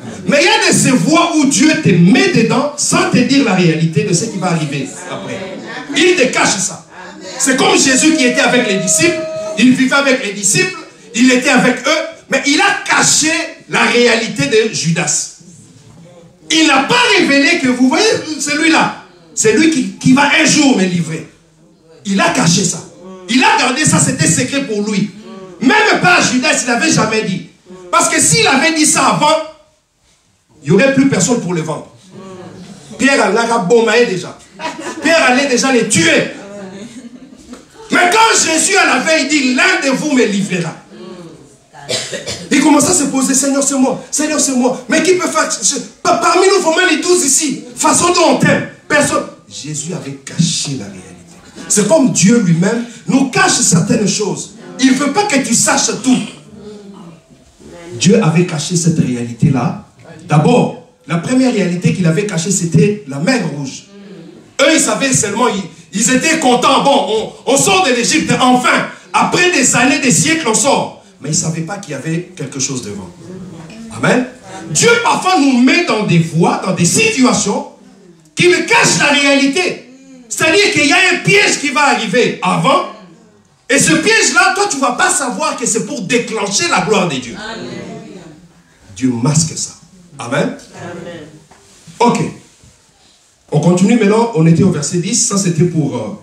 Mais il y a de ces voies où Dieu te met dedans sans te dire la réalité de ce qui va arriver après. Il te cache ça. C'est comme Jésus qui était avec les disciples. Il vivait avec les disciples. Il était avec eux. Mais il a caché la réalité de Judas. Il n'a pas révélé que, vous voyez, celui-là, c'est lui qui va un jour me livrer. Il a caché ça. Il a gardé ça, c'était secret pour lui. Même pas Judas, il n'avait jamais dit. Parce que s'il avait dit ça avant, il n'y aurait plus personne pour le vendre. Pierre allait bombarder déjà. Pierre allait déjà les tuer. Mais quand Jésus à la veille dit, l'un de vous me livrera. Il commence à se poser, Seigneur c'est moi, Seigneur c'est moi. Mais qui peut faire, parmi nous vraiment les 12 ici, façon dont on t'aime, personne. Jésus avait caché la réalité. C'est comme Dieu lui-même nous cache certaines choses. Il ne veut pas que tu saches tout. Dieu avait caché cette réalité-là. D'abord, la première réalité qu'il avait cachée, c'était la mer Rouge. Eux, ils savaient seulement, ils étaient contents. Bon, on sort de l'Égypte, enfin. Après des années, des siècles, on sort. Mais ils ne savaient pas qu'il y avait quelque chose devant. Amen. Dieu parfois nous met dans des voies, dans des situations qui nous cachent la réalité. C'est-à-dire qu'il y a un piège qui va arriver avant. Et ce piège-là, toi, tu ne vas pas savoir que c'est pour déclencher la gloire de Dieu. Amen. Dieu masque ça. Amen. Amen. Ok. On continue maintenant. On était au verset 10. Ça, c'était pour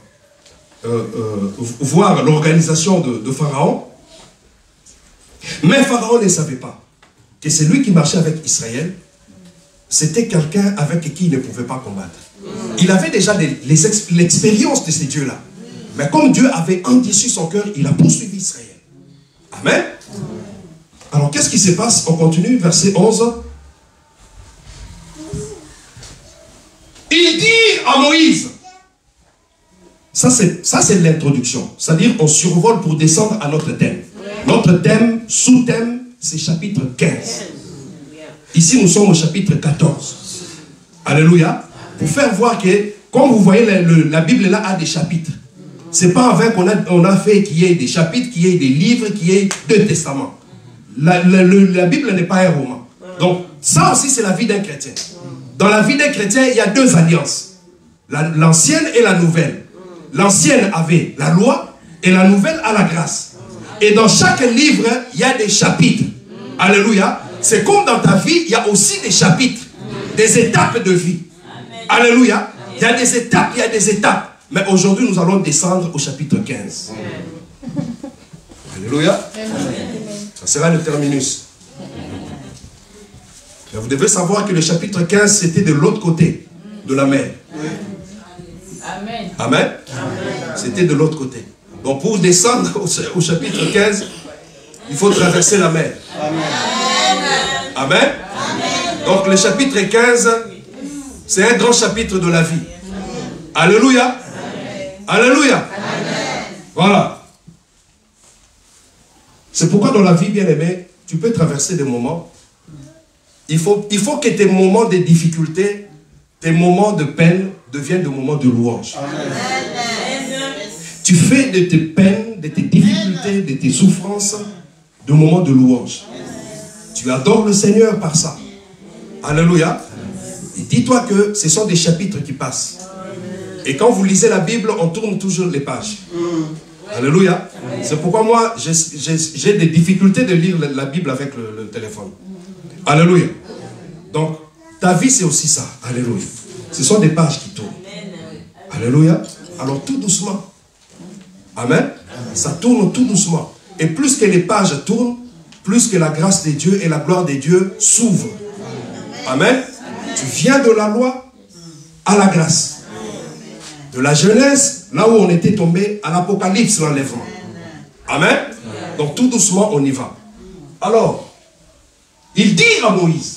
voir l'organisation de Pharaon. Mais Pharaon ne savait pas que celui qui marchait avec Israël, c'était quelqu'un avec qui il ne pouvait pas combattre. Il avait déjà l'expérience de ces dieux-là. Mais comme Dieu avait endurci son cœur, il a poursuivi Israël. Amen. Alors, qu'est-ce qui se passe? On continue, verset 11. Il dit à Moïse, ça c'est l'introduction, c'est-à-dire on survole pour descendre à notre thème. Notre thème, sous-thème, c'est chapitre 15. Ici, nous sommes au chapitre 14. Alléluia. Pour faire voir que, comme vous voyez, la Bible là a des chapitres. Ce n'est pas en vain qu'on a fait qu'il y ait des chapitres, qu'il y ait des livres, qu'il y ait 2 testaments. La Bible n'est pas un roman. Donc, ça aussi, c'est la vie d'un chrétien. Dans la vie d'un chrétien, il y a 2 alliances. L'ancienne et la nouvelle. L'ancienne avait la loi et la nouvelle a la grâce. Et dans chaque livre, il y a des chapitres. Alléluia. C'est comme dans ta vie, il y a aussi des chapitres. Des étapes de vie. Alléluia. Il y a des étapes, il y a des étapes. Mais aujourd'hui, nous allons descendre au chapitre 15. Alléluia. Ça sera le terminus. Mais vous devez savoir que le chapitre 15, c'était de l'autre côté de la mer. Amen. Amen. C'était de l'autre côté. Donc pour descendre au chapitre 15, il faut traverser la mer. Amen. Amen. Donc le chapitre 15, c'est un grand chapitre de la vie. Alléluia. Alléluia. Amen. Voilà. C'est pourquoi dans la vie, bien aimé, tu peux traverser des moments. Il faut que tes moments de difficulté, tes moments de peine deviennent des moments de louange. Amen. Tu fais de tes peines, de tes difficultés, de tes souffrances, des moments de louange. Tu adores le Seigneur par ça. Alléluia. Et dis-toi que ce sont des chapitres qui passent. Et quand vous lisez la Bible, on tourne toujours les pages. Alléluia. C'est pourquoi moi, j'ai des difficultés de lire la Bible avec le téléphone. Alléluia. Donc, ta vie, c'est aussi ça. Alléluia. Ce sont des pages qui tournent. Alléluia. Alors, tout doucement. Amen. Ça tourne tout doucement. Et plus que les pages tournent, plus que la grâce de Dieu et la gloire de Dieu s'ouvrent. Amen. Tu viens de la loi à la grâce. De la Genèse, là où on était tombé, à l'Apocalypse, l'enlèvement. Amen. Donc tout doucement, on y va. Alors, il dit à Moïse,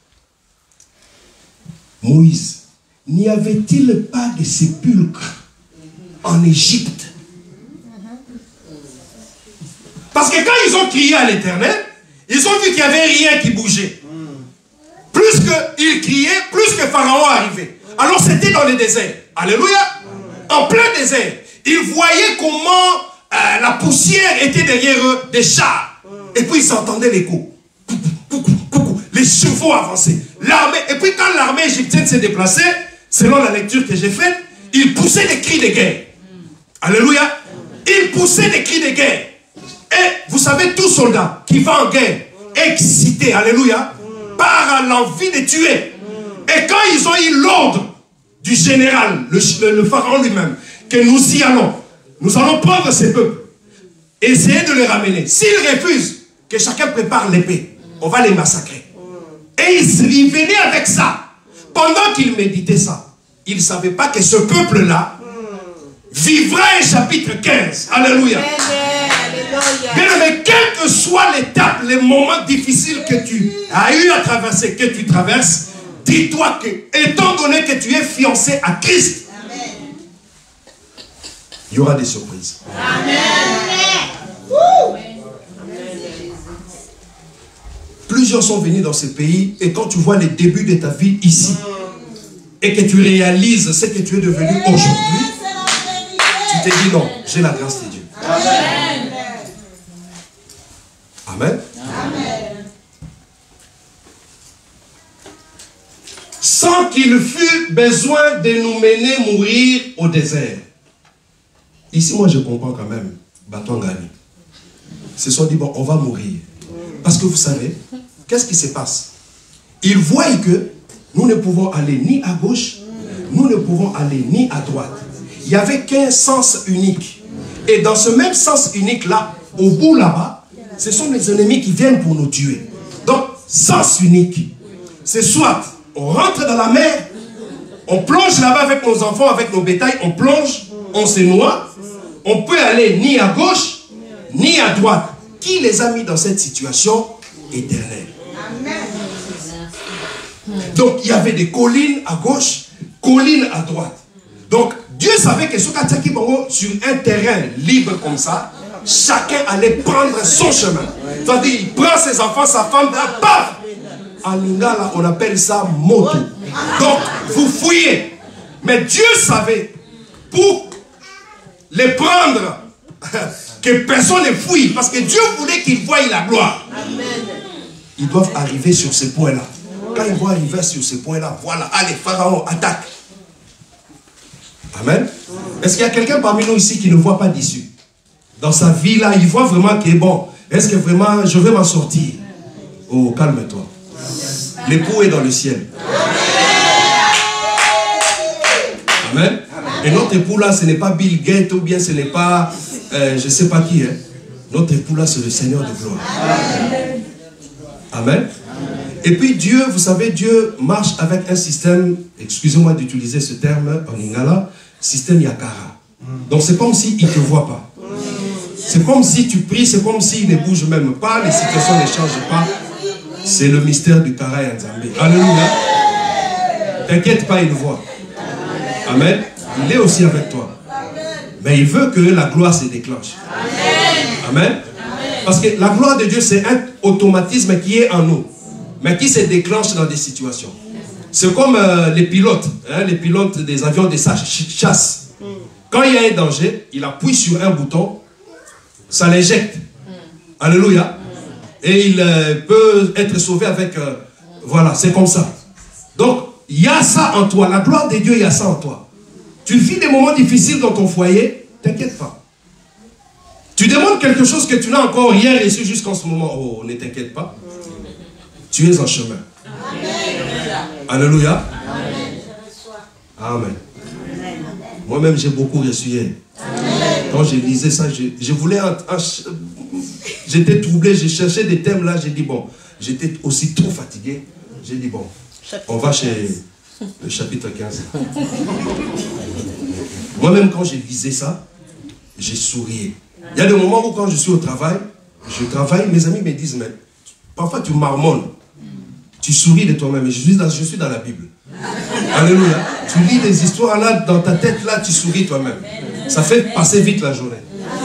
Moïse, n'y avait-il pas de sépulcre en Égypte? Parce que quand ils ont crié à l'Éternel, ils ont vu qu'il n'y avait rien qui bougeait. Plus qu'ils criaient, plus que Pharaon arrivait. Alors c'était dans le désert. Alléluia. En plein désert. Ils voyaient comment la poussière était derrière eux, des chars. Et puis ils entendaient l'écho. les chevaux avançaient. L'armée, et puis quand l'armée égyptienne s'est déplacée, selon la lecture que j'ai faite, ils poussaient des cris de guerre. Alléluia. Ils poussaient des cris de guerre. Et vous savez, tout soldat qui va en guerre, excité, alléluia, par l'envie de tuer. Et quand ils ont eu l'ordre du général, le pharaon lui-même, que nous y allons, nous allons prendre ces peuples, essayer de les ramener. S'ils refusent, que chacun prépare l'épée, on va les massacrer. Et ils venaient avec ça. Pendant qu'ils méditaient ça, ils ne savaient pas que ce peuple-là vivra un chapitre 15. Alléluia. Bien aimé, quelle que soit l'étape, les moments difficiles que tu as eu à traverser, que tu traverses, dis-toi que, étant donné que tu es fiancé à Christ, il y aura des surprises. Amen. Plusieurs sont venus dans ce pays et quand tu vois les débuts de ta vie ici et que tu réalises ce que tu es devenu aujourd'hui, tu te dis non, j'ai la grâce de Dieu. Amen. Amen. Amen. Sans qu'il fût besoin de nous mener mourir au désert. Ici, moi, je comprends quand même. Bâton gagné. Ils se sont dit, bon, on va mourir. Parce que vous savez, qu'est-ce qui se passe? Ils voient que nous ne pouvons aller ni à gauche, nous ne pouvons aller ni à droite. Il n'y avait qu'un sens unique. Et dans ce même sens unique-là, au bout là-bas, ce sont les ennemis qui viennent pour nous tuer. Donc, sens unique. C'est soit on rentre dans la mer, on plonge là-bas avec nos enfants, avec nos bétails, on plonge, on se noie. On peut aller ni à gauche, ni à droite. Qui les a mis dans cette situation éternelle? Donc, il y avait des collines à gauche, collines à droite. Donc, Dieu savait que sur un terrain libre comme ça, chacun allait prendre son chemin. C'est-à-dire, il prend ses enfants, sa femme, là, paf! En lingala, on appelle ça moto. Donc, vous fouillez. Mais Dieu savait, pour les prendre, que personne ne fouille. Parce que Dieu voulait qu'ils voient la gloire. Amen. Ils doivent arriver sur ce point-là. Quand ils vont arriver sur ce point-là, voilà, allez, Pharaon, attaque. Amen. Est-ce qu'il y a quelqu'un parmi nous ici qui ne voit pas d'issue? Dans sa vie là, il voit vraiment que bon, est-ce que vraiment je vais m'en sortir? Oh, calme-toi. L'époux est dans le ciel. Amen. Et notre époux là, ce n'est pas Bill Gates ou bien ce n'est pas, je ne sais pas qui. Hein. Notre époux là, c'est le Seigneur de gloire. Amen. Et puis Dieu, vous savez, Dieu marche avec un système, excusez-moi d'utiliser ce terme en lingala, système yakara. Donc c'est comme s'il ne te voit pas. C'est comme si tu pries, c'est comme s'il ne bouge même pas, les situations ne changent pas. C'est le mystère du Kara et Nzambe. Alléluia. T'inquiète pas, il le voit. Amen. Il est aussi avec toi. Mais il veut que la gloire se déclenche. Amen. Parce que la gloire de Dieu, c'est un automatisme qui est en nous, mais qui se déclenche dans des situations. C'est comme les pilotes, hein, les pilotes des avions de chasse. Quand il y a un danger, il appuie sur un bouton, ça l'injecte. Alléluia. Et il peut être sauvé avec... voilà, c'est comme ça. Donc, il y a ça en toi. La gloire de Dieu, il y a ça en toi. Tu vis des moments difficiles dans ton foyer, t'inquiète pas. Tu demandes quelque chose que tu n'as encore rien reçu jusqu'en ce moment. Oh, ne t'inquiète pas. Tu es en chemin. Amen. Alléluia. Amen. Moi-même, j'ai beaucoup reçu hier. Quand je lisais ça, je voulais... J'étais troublé, je cherchais des thèmes là, j'ai dit bon, j'étais aussi trop fatigué. J'ai dit bon, on va chez le chapitre 15. Moi-même, quand je lisais ça, j'ai sourié. Il y a des moments où quand je suis au travail, mes amis me disent, mais parfois tu marmonnes, tu souris de toi-même. Je suis dans la Bible. Alléluia. Tu lis des histoires là, dans ta tête là, tu souris toi-même. Ça fait passer vite la journée.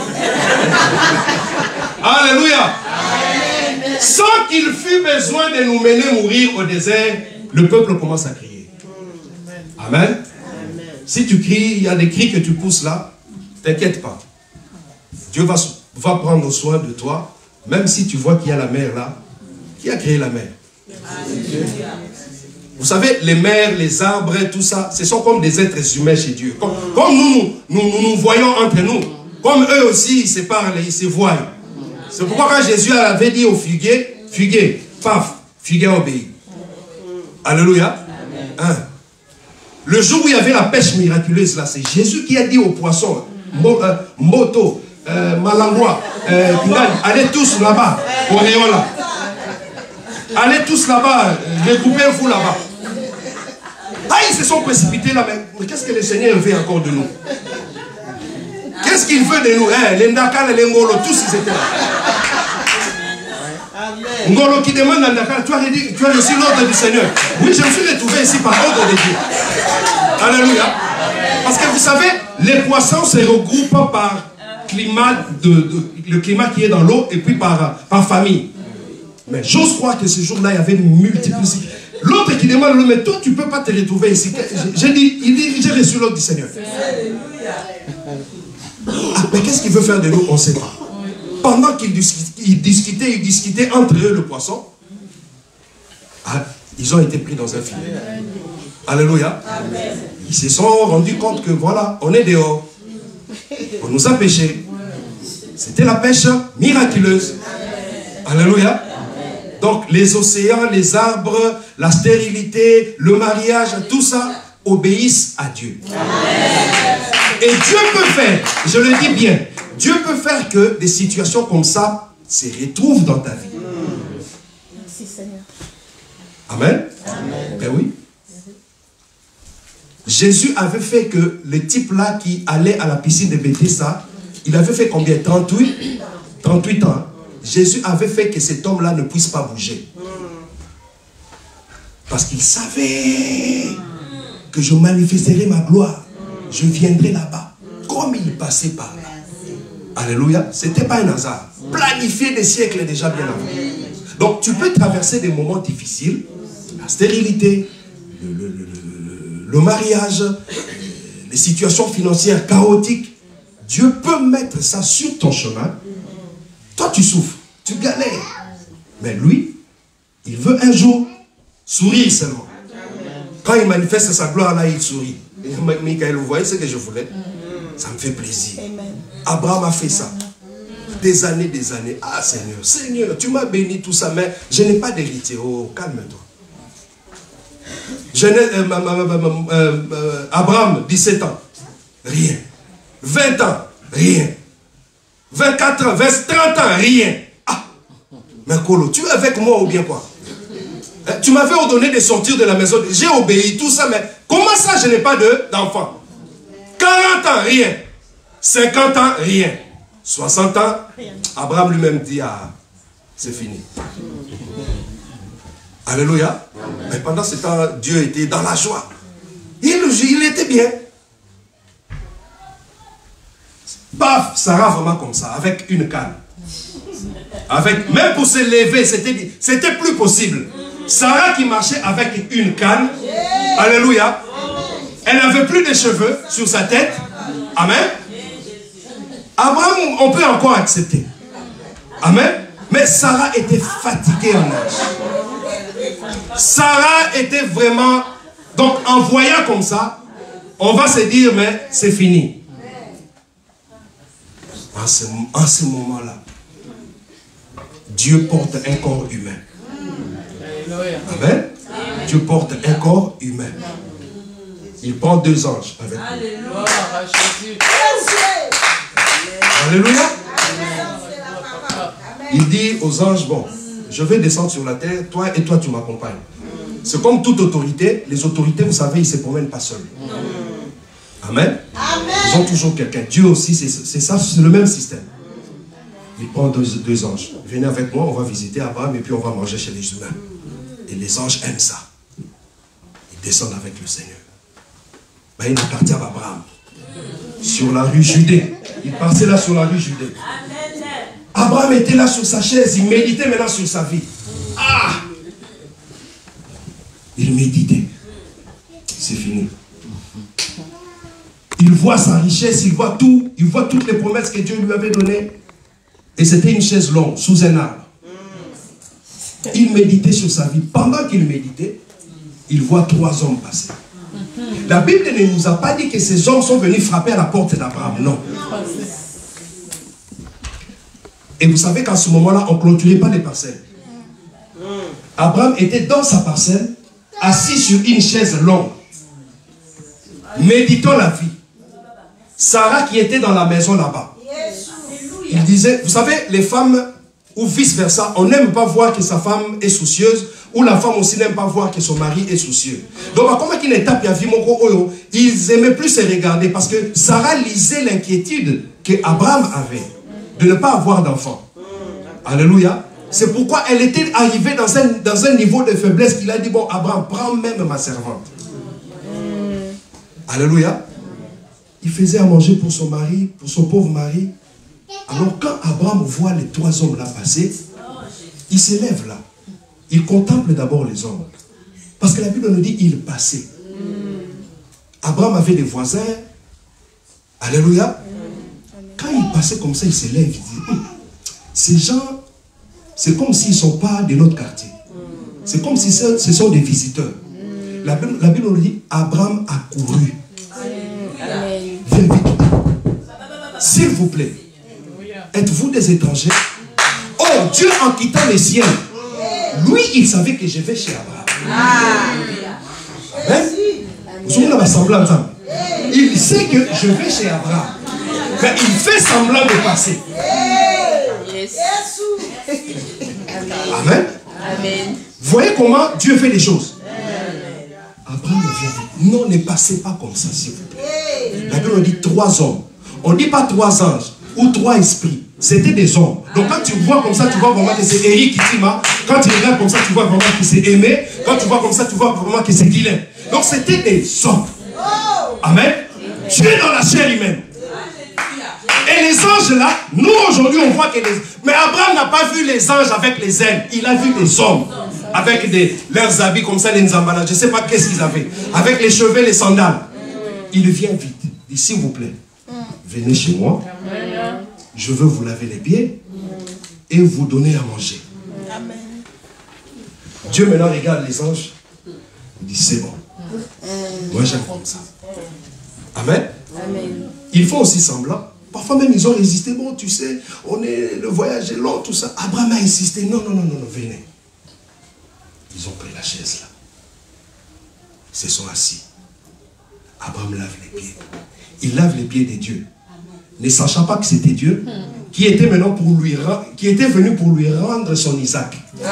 Alléluia. Sans qu'il fût besoin de nous mener mourir au désert, le peuple commence à crier. Amen. Si tu cries, il y a des cris que tu pousses là, t'inquiète pas. Dieu va prendre soin de toi, même si tu vois qu'il y a la mer là. Qui a créé la mer? Vous savez, les mers, les arbres, tout ça, ce sont comme des êtres humains chez Dieu. Comme nous voyons entre nous. Comme eux aussi, ils se parlent, ils se voient. C'est pourquoi quand Jésus avait dit au figuier, figuier, paf, figuier obéit. Alléluia. Hein? Le jour où il y avait la pêche miraculeuse, là, c'est Jésus qui a dit aux poissons, moto, malangua, allez tous là-bas, au rayon là. Allez tous là-bas, regroupez-vous là-bas. Ah, ils se sont précipités là, mais qu'est-ce que le Seigneur veut encore de nous? Qu'est-ce qu'il veut de nous? Les Ndakal et les Ngolo, tous ils étaient là. Ngolo qui demande à Ndakal, tu as reçu l'ordre du Seigneur. Oui, je me suis retrouvé ici par ordre de Dieu. Alléluia. Parce que vous savez, les poissons se regroupent par climat, le climat qui est dans l'eau et puis par famille. Mais j'ose croire que ce jour-là, il y avait une multiplicité. L'autre qui demande, mais toi, tu ne peux pas te retrouver ici. Il dit, j'ai reçu l'ordre du Seigneur. Ah, mais qu'est-ce qu'il veut faire de nous? On ne sait pas. Pendant qu'ils discutaient entre eux, le poisson, ils ont été pris dans un filet. Alléluia. Ils se sont rendus compte que voilà, on est dehors. On nous a pêché. C'était la pêche miraculeuse. Alléluia. Donc les océans, les arbres, la stérilité, le mariage, tout ça obéissent à Dieu. Et Dieu peut faire, je le dis bien, Dieu peut faire que des situations comme ça se retrouvent dans ta vie. Merci Seigneur. Amen. Ben oui. Jésus avait fait que le type là qui allait à la piscine de Bethesda, il avait fait combien? 38 ans. Jésus avait fait que cet homme-là ne puisse pas bouger. Parce qu'il savait que je manifesterai ma gloire. Je viendrai là-bas. Comme il passait par là. Alléluia. Ce n'était pas un hasard. Planifié des siècles déjà bien avant. Donc tu peux traverser des moments difficiles. La stérilité, le mariage, les situations financières chaotiques. Dieu peut mettre ça sur ton chemin. Toi, tu souffres, tu galères. Mais lui, il veut un jour sourire seulement. Quand il manifeste sa gloire, là, il sourit. Et Michael, vous voyez ce que je voulais? Ça me fait plaisir. Abraham a fait ça. Des années. Ah, Seigneur, tu m'as béni tout ça, mais je n'ai pas d'héritier. Oh, calme-toi. Abraham, 17 ans. Rien. 20 ans. Rien. 24 ans, 30 ans, rien. Ah, mais Kolo, tu es avec moi ou bien quoi? Tu m'avais ordonné de sortir de la maison. J'ai obéi, tout ça, mais comment ça je n'ai pas d'enfant? 40 ans, rien. 50 ans, rien. 60 ans, Abraham lui-même dit, ah, c'est fini. Alléluia. Mais pendant ce temps, Dieu était dans la joie. Il était bien. Paf, Sarah vraiment comme ça, avec une canne. Même pour se lever, c'était plus possible. Sarah qui marchait avec une canne. Alléluia. Elle n'avait plus de cheveux sur sa tête. Amen. Abraham, on peut encore accepter. Amen. Mais Sarah était fatiguée en âge. Sarah était vraiment... Donc en voyant comme ça, on va se dire, mais c'est fini. En ce moment-là, Dieu porte un corps humain. Amen. Dieu porte un corps humain. Il prend 2 anges avec lui. Alléluia. Il dit aux anges, bon, je vais descendre sur la terre, toi et toi tu m'accompagnes. C'est comme toute autorité. Les autorités, vous savez, ils ne se promènent pas seuls. Amen. Ils ont toujours quelqu'un. Dieu aussi, c'est ça, c'est le même système. Il prend 2 anges. Venez avec moi, on va visiter Abraham et puis on va manger chez les humains. Et les anges aiment ça. Ils descendent avec le Seigneur. Ben, il appartient à Abraham. Sur la rue Judée. Il passait là sur la rue Judée. Abraham était là sur sa chaise. Il méditait maintenant sur sa vie. Ah! Il méditait. C'est fini. Il voit sa richesse, il voit tout, il voit toutes les promesses que Dieu lui avait données. Et c'était une chaise longue, sous un arbre. Il méditait sur sa vie. Pendant qu'il méditait, il voit 3 hommes passer. La Bible ne nous a pas dit que ces hommes sont venus frapper à la porte d'Abraham. Non. Et vous savez qu'à ce moment-là, on ne clôturait pas les parcelles. Abraham était dans sa parcelle, assis sur une chaise longue, méditant la vie. Sarah qui était dans la maison là-bas. Il disait, vous savez, les femmes, ou vice-versa, on n'aime pas voir que sa femme est soucieuse, ou la femme aussi n'aime pas voir que son mari est soucieux. Donc, comme il étape, ils aimaient plus se regarder parce que Sarah lisait l'inquiétude qu'Abraham avait de ne pas avoir d'enfant. Alléluia. C'est pourquoi elle était arrivée dans un niveau de faiblesse qu'il a dit, bon, Abraham, prends même ma servante. Alléluia. Il faisait à manger pour son mari, pour son pauvre mari. Alors quand Abraham voit les 3 hommes là passer, il se lève là. Il contemple d'abord les hommes. Parce que la Bible nous dit, il passait. Abraham avait des voisins. Alléluia. Quand il passait comme ça, il se lève. Il dit, ces gens, c'est comme s'ils ne sont pas de notre quartier. C'est comme si ce sont des visiteurs. La Bible nous dit, Abraham a couru. Viens vite. S'il vous plaît, êtes-vous des étrangers? Oh, Dieu en quittant les siens, lui, il savait que je vais chez Abraham. Vous avez semblant ensemble. Il sait que je vais chez Abraham. Mais il fait semblant de passer. Amen. Amen. Voyez comment Dieu fait les choses. Abraham vient. Non, ne passez pas comme ça, s'il vous plaît. La Bible on dit 3 hommes. On ne dit pas 3 anges ou 3 esprits. C'était des hommes. Donc quand tu vois comme ça, tu vois vraiment que c'est Eric Kitima. Quand tu regardes comme ça, tu vois vraiment que c'est Aimé. Quand tu vois comme ça, tu vois vraiment que c'est Guilain. Donc c'était des hommes. Amen. Dieu dans la chair humaine. Et les anges là, nous aujourd'hui on voit que les... Mais Abraham n'a pas vu les anges avec les ailes. Il a vu des hommes avec leurs habits comme ça, les nzambala. Je ne sais pas qu'est-ce qu'ils avaient. Avec les cheveux, les sandales. Il vient vite. Il dit, s'il vous plaît, venez chez moi. Je veux vous laver les pieds et vous donner à manger. Dieu maintenant regarde les anges. Il dit, c'est bon. Moi j'aime comme ça. Amen. Ils font aussi semblant. Parfois même ils ont résisté. Bon, tu sais, le voyage est long, tout ça. Abraham a insisté. Non, non, non, non, venez. Ils ont pris la chaise là. Ils se sont assis. Abraham lave les pieds. Il lave les pieds de Dieu. Ne sachant pas que c'était Dieu qui était maintenant qui était venu pour lui rendre son Isaac.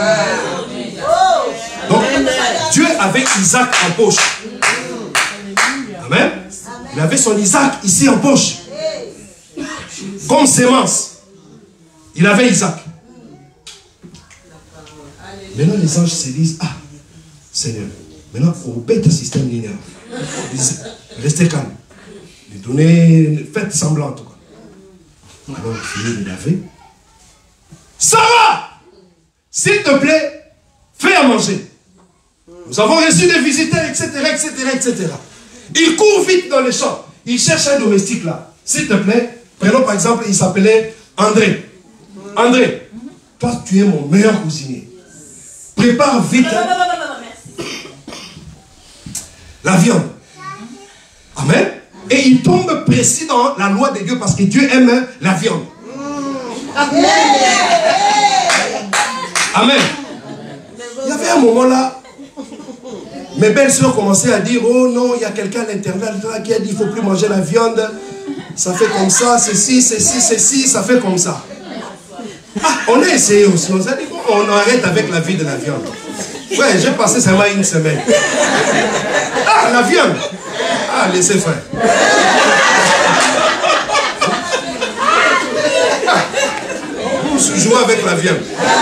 Donc Dieu avait Isaac en poche. Amen. Il avait son Isaac ici en poche. Comme sémence. Il avait Isaac. Maintenant les anges se disent, ah, Seigneur, maintenant au bête système linéaire. Restez calme. Faites semblant en tout cas. Alors il finit de laver. Sarah, s'il te plaît, fais à manger. Nous avons reçu des visiteurs, etc., etc., etc. Il court vite dans les champs. Il cherche un domestique là. S'il te plaît, prenons par exemple, il s'appelait André. André, toi tu es mon meilleur cuisinier. Prépare vite la viande. Amen. Et il tombe précis dans la loi de Dieu parce que Dieu aime la viande. Amen. Amen. Il y avait un moment là, mes belles-sœurs commençaient à dire, oh non, il y a quelqu'un à l'intérieur qui a dit, il ne faut plus manger la viande. Ça fait comme ça, ceci, ça fait comme ça. Ah, on a essayé aussi. On a dit, bon, on arrête avec la vie de la viande. Ouais, j'ai passé seulement 1 semaine. Ah, la viande. Ah, laissez faire. Vous jouez avec la viande.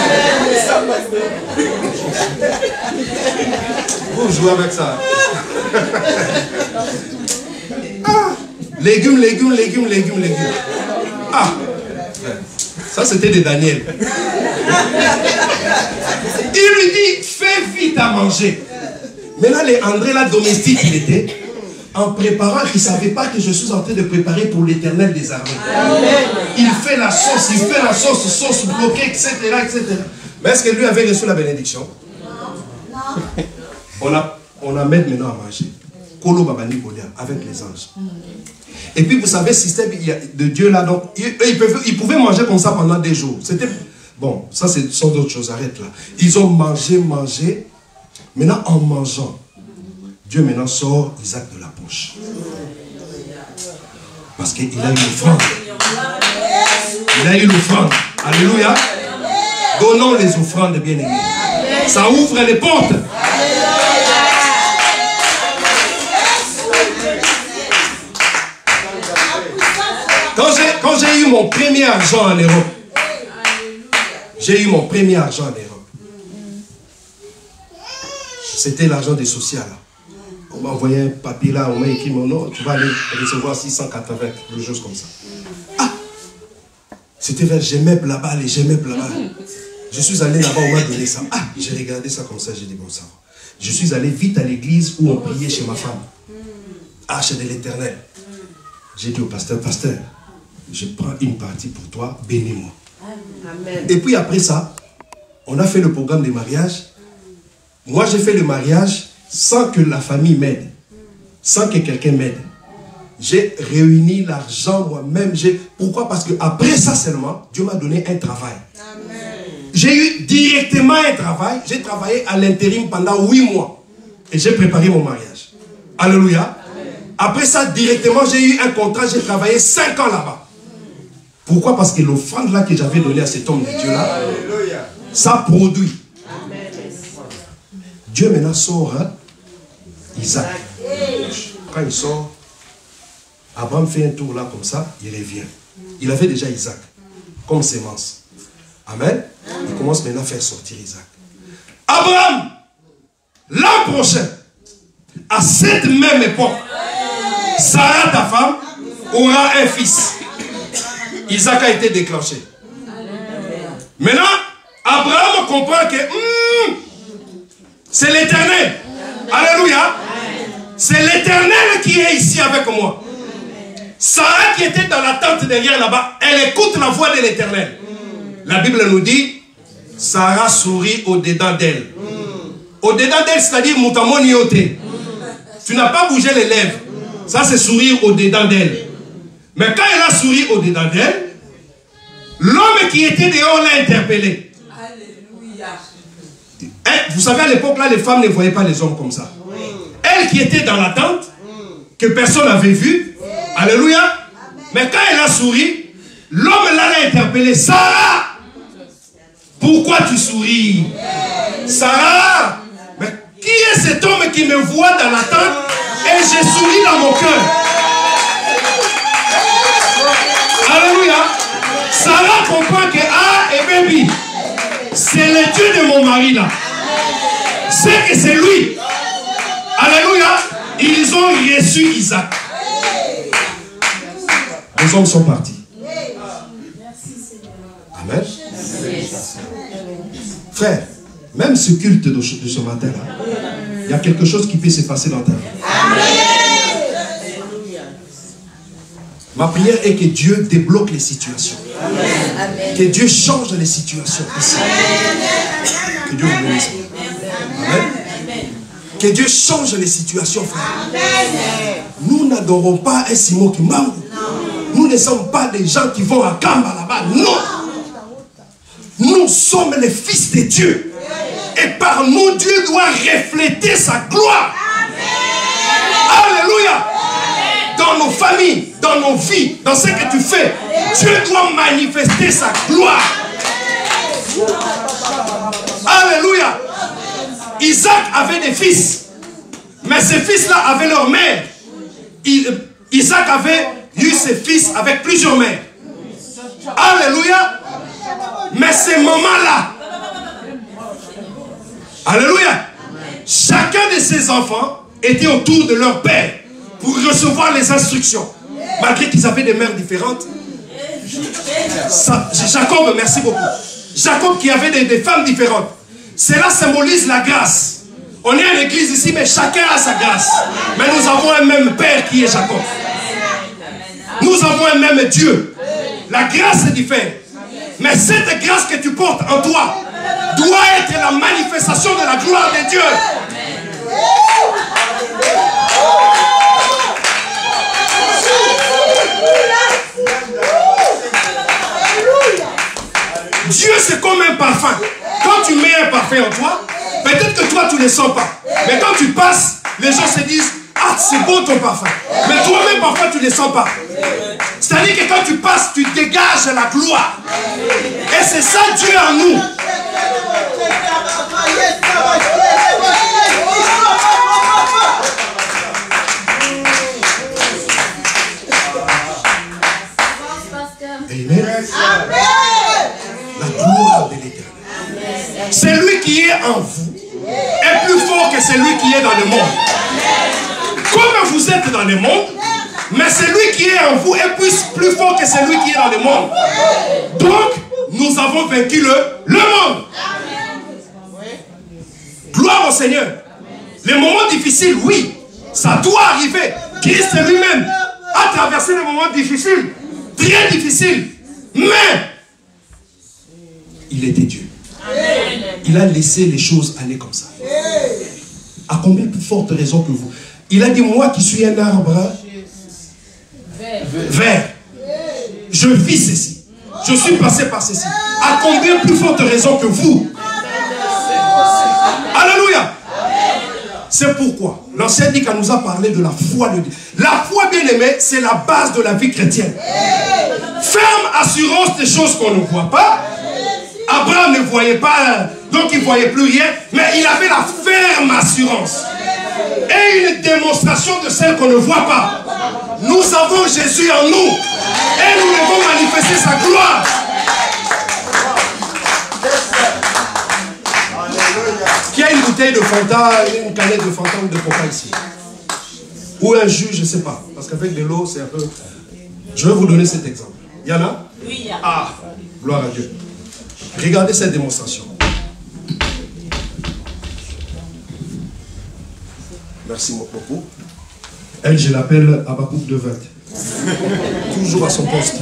Vous jouez avec ça. Ah, légumes. Ah, ça c'était de Daniel. Il lui dit, fais vite à manger. Maintenant, André, là, domestique, il était, en préparant, il ne savait pas que je suis en train de préparer pour l'Éternel des armées. Il fait la sauce, sauce bloquée, etc., etc. Mais est-ce que lui avait reçu la bénédiction? Non. On amène maintenant à manger. Kolo Babani Bodia avec les anges. Et puis vous savez, système de Dieu là, donc ils pouvaient manger comme ça pendant des jours. C'était bon, ça ce sont d'autres choses, arrête là. Ils ont mangé. Maintenant en mangeant, Dieu maintenant sort Isaac de la poche. Parce qu'il a eu l'offrande. Il a eu l'offrande. Alléluia. Donnons les offrandes, bien-aimés. Ça ouvre les portes. Quand j'ai eu mon premier argent en Europe, c'était l'argent des sociales. On m'a envoyé un papier là, on m'a écrit mon nom, tu vas aller recevoir 680, quelque chose comme ça. Ah! C'était vers Gemep là-bas, les Gemep là-bas. Je suis allé là-bas, on m'a donné ça. Ah! J'ai regardé ça comme ça, j'ai dit bon ça. Je suis allé vite à l'église où on priait chez ma femme. Arche de l'Éternel. J'ai dit au pasteur, je prends une partie pour toi, bénis-moi. Et puis après ça, on a fait le programme de mariage. Moi, j'ai fait le mariage sans que la famille m'aide, sans que quelqu'un m'aide. J'ai réuni l'argent moi-même. Pourquoi? Parce qu'après ça seulement, Dieu m'a donné un travail. J'ai eu directement un travail. J'ai travaillé à l'intérim pendant 8 mois. Et j'ai préparé mon mariage. Alléluia. Après ça, directement, j'ai eu un contrat. J'ai travaillé 5 ans là-bas. Pourquoi? Parce que l'offrande là que j'avais donnée à cet homme de Dieu là, ça produit. Dieu maintenant sort Isaac. Quand il sort, Abraham fait un tour là comme ça, il revient. Il avait déjà Isaac comme sémence. Amen. Il commence maintenant à faire sortir Isaac. Abraham, l'an prochain, à cette même époque, Sarah, ta femme, aura un fils. Isaac a été déclenché. Maintenant, Abraham comprend que c'est l'Éternel. Alléluia. C'est l'Éternel qui est ici avec moi. Sarah qui était dans la tente derrière là-bas, elle écoute la voix de l'Éternel. La Bible nous dit, Sarah sourit au-dedans d'elle. Au-dedans d'elle, c'est-à-dire Moutamoni. Tu n'as pas bougé les lèvres. Ça, c'est sourire au-dedans d'elle. Mais quand elle a souri au-dedans d'elle, l'homme qui était dehors l'a interpellé. Alléluia. Vous savez, à l'époque, là, les femmes ne voyaient pas les hommes comme ça. Elle qui était dans la tente, que personne n'avait vue, alléluia. Mais quand elle a souri, l'homme là l'a interpellé. Sarah, pourquoi tu souris? Sarah, mais qui est cet homme qui me voit dans la tente et je souris dans mon cœur? Alléluia. Sarah comprend que et baby, c'est le Dieu de mon mari là. C'est que c'est lui. Alléluia. Ils ont reçu Isaac. Les hommes sont partis. Amen. Frère, même ce culte de ce matin là, il y a quelque chose qui peut se passer dans ta vie. Ma prière est que Dieu débloque les situations. Amen. Que Dieu change les situations ici. Que Dieu vous bénisse. Amen. Que Dieu change les situations, frère. Nous n'adorons pas un Simon qui manque. Nous ne sommes pas des gens qui vont à Kamba là-bas. Non. Nous sommes les fils de Dieu. Et par nous, Dieu doit refléter sa gloire. Alléluia. Dans nos familles, dans nos vies, dans ce que tu fais, Dieu doit manifester sa gloire. Alléluia. Isaac avait des fils, mais ces fils-là avaient leur mère. Isaac avait eu ses fils avec plusieurs mères. Alléluia. Mais ces moments-là, alléluia, chacun de ces enfants était autour de leur père pour recevoir les instructions. Malgré qu'ils avaient des mères différentes. Jacob, merci beaucoup. Jacob qui avait des femmes différentes. Cela symbolise la grâce. On est à l'église ici, mais chacun a sa grâce. Mais nous avons un même père qui est Jacob. Nous avons un même Dieu. La grâce diffère. Mais cette grâce que tu portes en toi doit être la manifestation de la gloire de Dieu. Dieu, c'est comme un parfum. Quand tu mets un parfum en toi, peut-être que toi tu ne le sens pas. Mais quand tu passes, les gens se disent, ah, c'est beau ton parfum. Mais toi-même parfois tu ne le sens pas. C'est-à-dire que quand tu passes, tu dégages la gloire. Et c'est ça Dieu en nous. Amen. La gloire de l'Éternel. Celui qui est en vous est plus fort que celui qui est dans le monde. Comme vous êtes dans le monde, mais celui qui est en vous est plus fort que celui qui est dans le monde. Donc, nous avons vaincu le monde. Gloire au Seigneur. Les moments difficiles, oui, ça doit arriver. Christ lui-même a traversé les moments difficiles, très difficiles. Mais, il était Dieu. Il a laissé les choses aller comme ça. À combien plus forte raison que vous? Il a dit, moi qui suis un arbre vert, je vis ceci. Je suis passé par ceci. À combien plus forte raison que vous? Alléluia. C'est pourquoi l'ancien dit qu'on nous a parlé de la foi de Dieu. La foi, bien aimée, c'est la base de la vie chrétienne. Ferme assurance des choses qu'on ne voit pas. Abraham ne voyait pas, donc il ne voyait plus rien, mais il avait la ferme assurance. Et une démonstration de celle qu'on ne voit pas. Nous avons Jésus en nous. Et nous devons manifester sa gloire. Qui a une bouteille de Fanta, une canette de Fanta ou de Coca ici? Ou un jus, je ne sais pas. Parce qu'avec de l'eau, c'est un peu... Je vais vous donner cet exemple. Il y en a? Oui, il y en a. Ah, gloire à Dieu. Regardez cette démonstration. Merci beaucoup. Elle, je l'appelle Abakouk de 20. Toujours à son poste.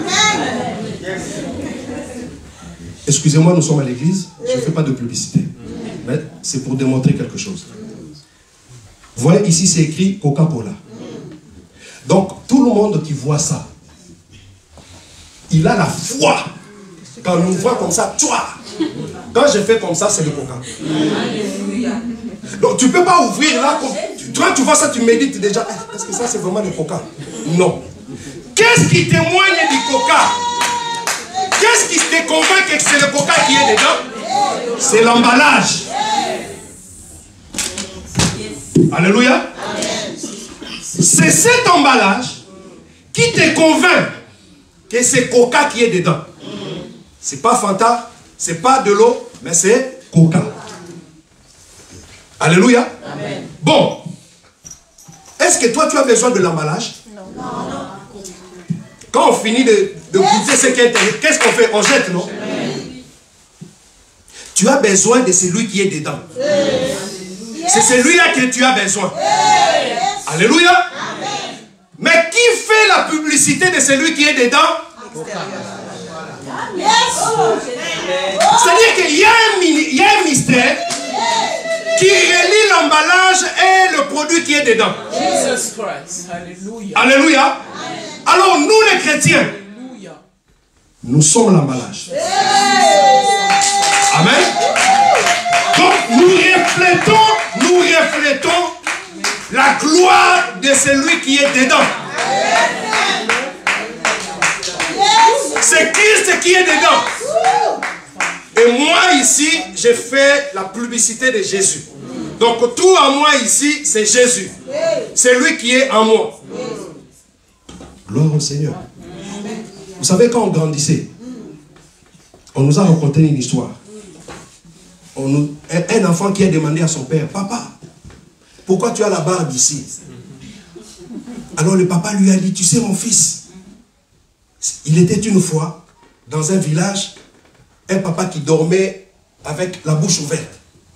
Excusez-moi, nous sommes à l'église. Je ne fais pas de publicité. Mais c'est pour démontrer quelque chose. Vous voyez, ici, c'est écrit Coca-Cola. Donc, tout le monde qui voit ça, il a la foi. Quand on nous voit comme ça, quand je fais comme ça, c'est le Coca. Donc, tu ne peux pas ouvrir là. Quand tu vois ça, tu médites déjà. Est-ce que ça, c'est vraiment le Coca? Non. Qu'est-ce qui témoigne du Coca? Qu'est-ce qui te convainc que c'est le Coca qui est dedans? C'est l'emballage. Alléluia. C'est cet emballage qui te convainc que c'est Coca qui est dedans. C'est pas Fanta, c'est pas de l'eau, mais c'est Coca. Alléluia. Amen. Bon. Est-ce que toi tu as besoin de l'emballage? Non. Quand on finit de goûter ce qui est intérieur, qu'est-ce qu'on fait? On jette, non? Tu as besoin de celui qui est dedans. C'est celui-là que tu as besoin. Alléluia. Amen. Mais qui fait la publicité de celui qui est dedans? C'est-à-dire qu'il y a un mystère qui relie l'emballage et le produit qui est dedans. Jesus Christ. Alléluia. Alléluia. Alors nous les chrétiens, nous sommes l'emballage. Amen. Donc nous reflétons la gloire de celui qui est dedans. C'est Christ qui est dedans. Et moi ici, j'ai fait la publicité de Jésus. Donc tout en moi ici, c'est Jésus. C'est lui qui est en moi. Gloire au Seigneur. Vous savez, quand on grandissait, on nous a raconté une histoire. Un enfant qui a demandé à son père, papa, pourquoi tu as la barbe ici? Alors le papa lui a dit, tu sais mon fils, il était une fois dans un village, un papa qui dormait avec la bouche ouverte.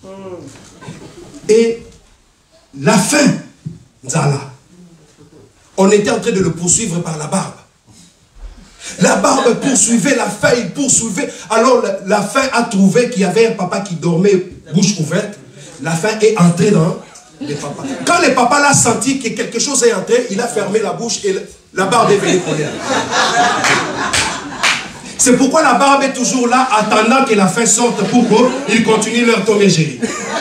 Et la faim, Nzala, on était en train de le poursuivre par la barbe. La barbe poursuivait la faim, il poursuivait. Alors la faim a trouvé qu'il y avait un papa qui dormait bouche ouverte. La faim est entrée dans les papas. Quand le papa l'a senti que quelque chose est entré, il a fermé la bouche et la barbe est venue coller. C'est pourquoi la barbe est toujours là, attendant que la faim sorte pour qu'ils continuent leur Tom et Jerry.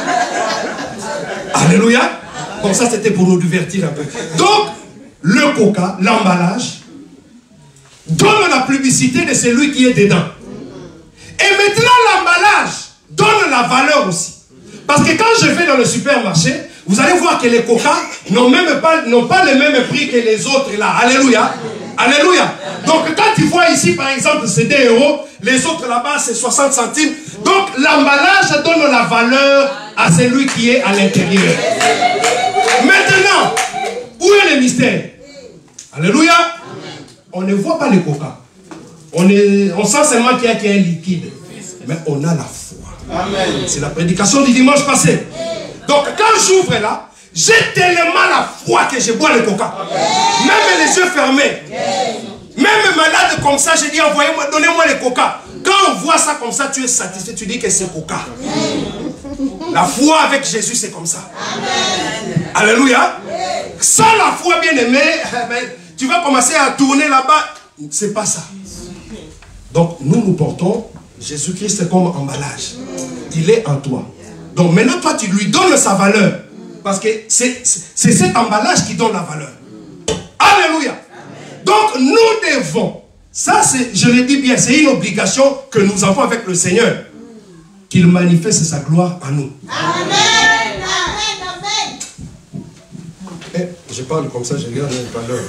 Alléluia. Bon, ça c'était pour nous divertir un peu. Donc, le coca, l'emballage, donne la publicité de celui qui est dedans. Et maintenant, l'emballage donne la valeur aussi. Parce que quand je vais dans le supermarché, vous allez voir que les coca n'ont pas le même prix que les autres là. Alléluia. Alléluia. Donc quand tu vois ici par exemple c'est 2 €, les autres là-bas c'est 60 centimes. Donc l'emballage donne la valeur à celui qui est à l'intérieur. Maintenant, où est le mystère? Alléluia. On ne voit pas les coca. On sent seulement qu'il y a un liquide. Mais on a la foi. C'est la prédication du dimanche passé. Donc quand j'ouvre là, j'ai tellement la foi que je bois le coca. Même les yeux fermés. Même malade comme ça, je dis envoyez-moi, donnez-moi le coca. Quand on voit ça comme ça, tu es satisfait, tu dis que c'est coca. La foi avec Jésus, c'est comme ça. Alléluia. Sans la foi, bien aimé, tu vas commencer à tourner là-bas. C'est pas ça. Donc nous portons Jésus-Christ comme emballage. Il est en toi. Donc maintenant, toi, tu lui donnes sa valeur. Parce que c'est cet emballage qui donne la valeur. Alléluia. Donc nous devons, ça c'est, je le dis bien, c'est une obligation que nous avons avec le Seigneur. Qu'il manifeste sa gloire en nous. Amen. Amen. Amen. Je parle comme ça, je regarde la valeur.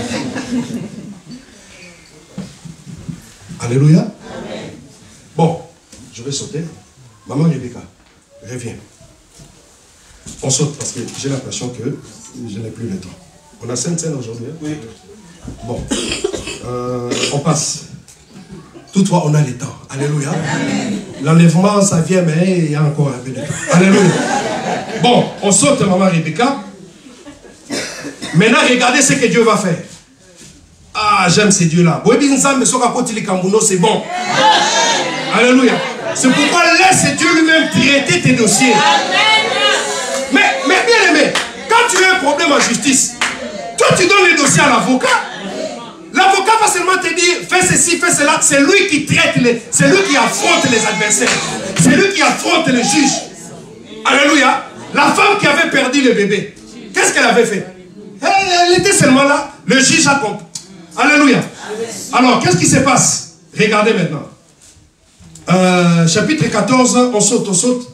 Alléluia. Amen. Bon, je vais sauter. Maman Rebecca, reviens. On saute parce que j'ai l'impression que je n'ai plus le temps. On a 5 scènes aujourd'hui. Oui. Bon. On passe. Toutefois, on a le temps. Alléluia. L'enlèvement, ça vient, mais il y a encore un peu de temps. Alléluia. Bon, on saute, maman Rebecca. Maintenant, regardez ce que Dieu va faire. Ah, j'aime ces dieux-là. C'est bon. Alléluia. C'est pourquoi laisse Dieu lui-même traiter tes dossiers. Mais bien aimé, quand tu as un problème en justice, toi tu donnes les dossiers à l'avocat. L'avocat va seulement te dire, fais ceci, fais cela. C'est lui qui traite, c'est lui qui affronte les adversaires. C'est lui qui affronte les juges. Alléluia. La femme qui avait perdu le bébé, qu'est-ce qu'elle avait fait? Elle était seulement là, le juge a compris. Alléluia. Alors, qu'est-ce qui se passe? Regardez maintenant. Chapitre 14, on saute.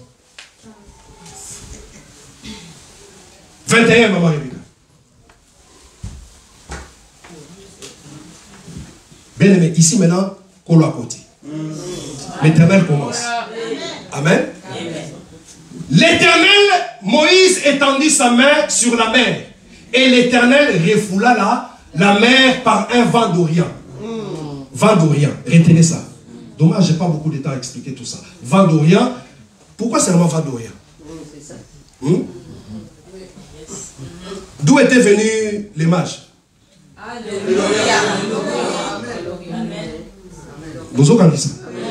21, maman Rebecca. Bien aimé, ici maintenant, Kolo à côté. L'Éternel commence. Amen. L'Éternel, Moïse étendit sa main sur la mer. Et l'Éternel refoula la mer par un vent d'Orient. Vent d'Orient, retenez ça. Dommage, je n'ai pas beaucoup de temps à expliquer tout ça. Vent d'Orient, pourquoi seulement vent d'Orient? D'où étaient venus les mages? Alléluia. Vous avez dit ça?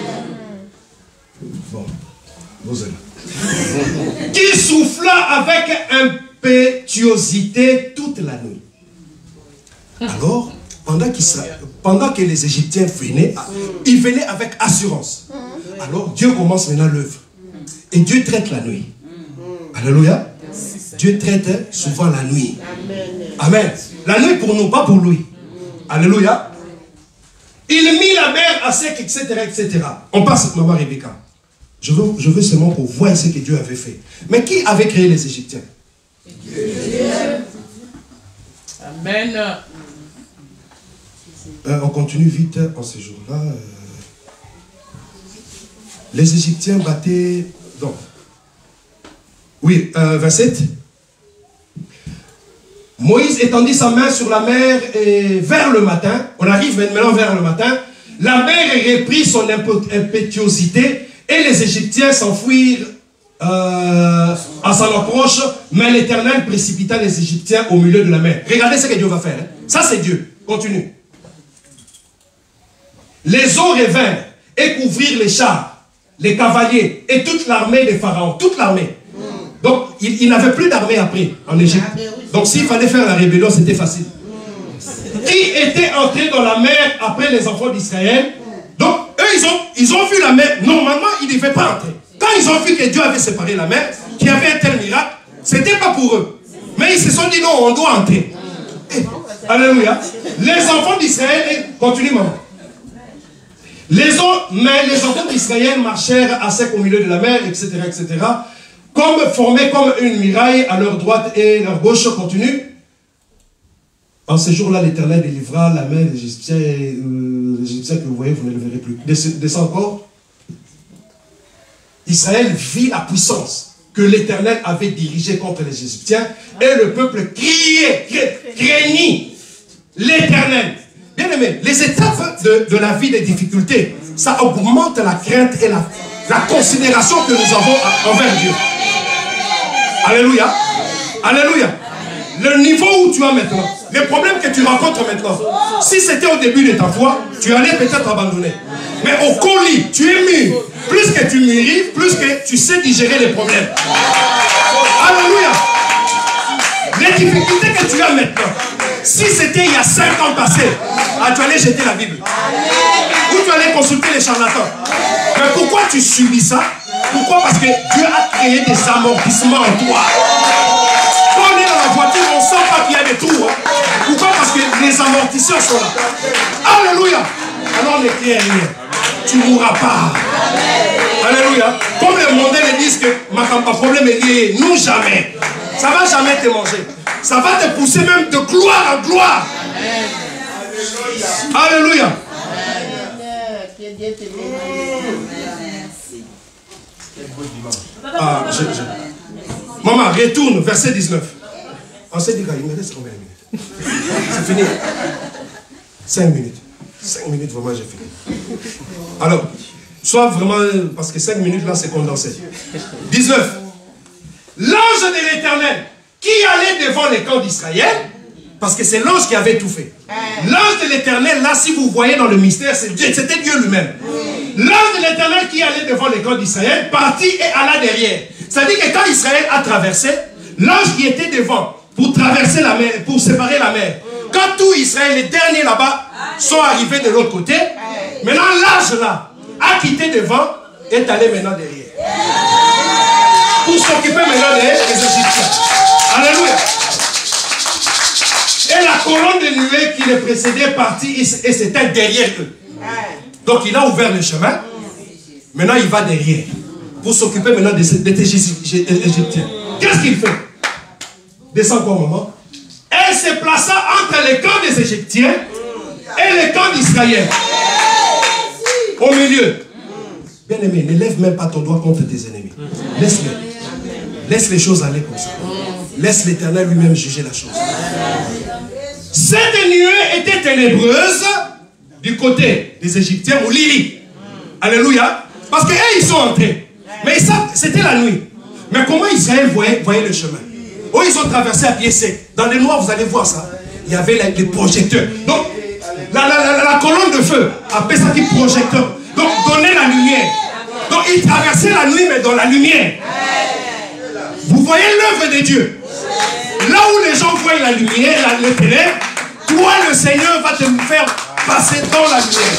Bon, vous êtes là. Qui souffla avec impétuosité toute la nuit. Alors, pendant que les Égyptiens venaient, ils venaient avec assurance. Alors, Dieu commence maintenant l'œuvre. Et Dieu traite la nuit. Alléluia. Dieu traite souvent la nuit. Amen. La nuit pour nous, pas pour lui. Alléluia. Il mit la mer à sec, etc., etc. On passe, maman Rebecca. Je veux seulement pour voir ce que Dieu avait fait. Mais qui avait créé les Égyptiens? Dieu. Amen. On continue vite en ce jour-là. Les Égyptiens battaient... Donc, oui, 27. Moïse étendit sa main sur la mer et vers le matin, on arrive maintenant vers le matin, la mer reprit son impétuosité et les Égyptiens s'enfuirent à son approche, mais l'Éternel précipita les Égyptiens au milieu de la mer. Regardez ce que Dieu va faire. Hein. Ça c'est Dieu. Continue. Les eaux revinrent et couvrirent les chars, les cavaliers et toute l'armée des pharaons. Toute l'armée. Donc, il n'avait plus d'armée après en Égypte. Donc, s'il fallait faire la rébellion, c'était facile. Qui était entré dans la mer après les enfants d'Israël? Donc, eux, ils ont vu la mer. Normalement, ils ne devaient pas entrer. Quand ils ont vu que Dieu avait séparé la mer, qu'il y avait un tel miracle, ce n'était pas pour eux. Mais ils se sont dit non, on doit entrer. Alléluia. Les enfants d'Israël, continue maman. Les enfants d'Israël marchèrent à sec au milieu de la mer, etc., formés comme une muraille à leur droite et leur gauche. Continue. En ce jour-là, l'Éternel délivra la main des Égyptiens, l'Égyptien que vous voyez, vous ne le verrez plus. Descends encore. Israël vit la puissance que l'Éternel avait dirigée contre les Égyptiens et le peuple craignit l'Éternel. Bien aimé, les étapes de la vie des difficultés, ça augmente la crainte et la considération que nous avons envers Dieu. Alléluia. Alléluia. Le niveau où tu es maintenant, les problèmes que tu rencontres maintenant, si c'était au début de ta foi, tu allais peut-être abandonner. Mais au colis, tu es mûr. Plus que tu mûris, plus que tu sais digérer les problèmes. Alléluia. Les difficultés que tu as maintenant, si c'était il y a 5 ans passés, tu allais jeter la Bible. Ou tu allais consulter les charlatans. Mais pourquoi tu subis ça? Pourquoi? Parce que Dieu a créé des amortissements en toi. Quand on est dans la voiture, on ne sent pas qu'il y a des trous. Pourquoi? Parce que les amortisseurs sont là. Alléluia. Alors ne crie rien. Tu ne mourras pas. Alléluia. Comme les mondains disent que ma problème est lié, nous jamais. Ça ne va jamais te manger. Ça va te pousser même de gloire en gloire. Alléluia. Maman, retourne, verset 19. On s'est dit, il me reste combien de minutes? C'est fini. 5 minutes. 5 minutes, vraiment, j'ai fini. Alors, soit vraiment, parce que 5 minutes là, c'est condensé. 19. L'ange de l'Éternel qui allait devant les camps d'Israël, parce que c'est l'ange qui avait tout fait. L'ange de l'Éternel, là, si vous voyez dans le mystère, c'était Dieu lui-même. L'ange de l'Éternel qui allait devant les camps d'Israël, partit et alla derrière. C'est-à-dire que quand Israël a traversé, l'ange qui était devant, pour traverser la mer, pour séparer la mer, quand tout Israël, les derniers là-bas, sont arrivés de l'autre côté, maintenant l'ange là, a quitté devant, et est allé maintenant derrière. Pour s'occuper maintenant des Égyptiens. Alléluia. Et la colonne de nuée qui les précédait partit et c'était derrière eux. Donc il a ouvert le chemin. Maintenant il va derrière. Pour s'occuper maintenant des Égyptiens. Qu'est-ce qu'il fait? Descends encore maman. Elle se plaça entre les camps des Égyptiens et les camps d'Israël. Au milieu. Bien aimé, ne lève même pas ton doigt contre tes ennemis. Laisse-les. Laisse les choses aller comme ça. Laisse l'Éternel lui-même juger la chose. Cette nuée était ténébreuse du côté des Égyptiens au Lili. Alléluia. Parce qu'eux, ils sont entrés. Mais c'était la nuit. Mais comment Israël voyait le chemin? Oh, ils ont traversé à pied sec. Dans les noirs, vous allez voir ça. Il y avait les projecteurs. Donc, la colonne de feu, appelez ça qui projecteur. Donc, donnait la lumière. Donc, ils traversaient la nuit, mais dans la lumière. Vous voyez l'œuvre de Dieu. Là où les gens voient la lumière, le ténèbre, toi, le Seigneur, va te faire passer dans la lumière.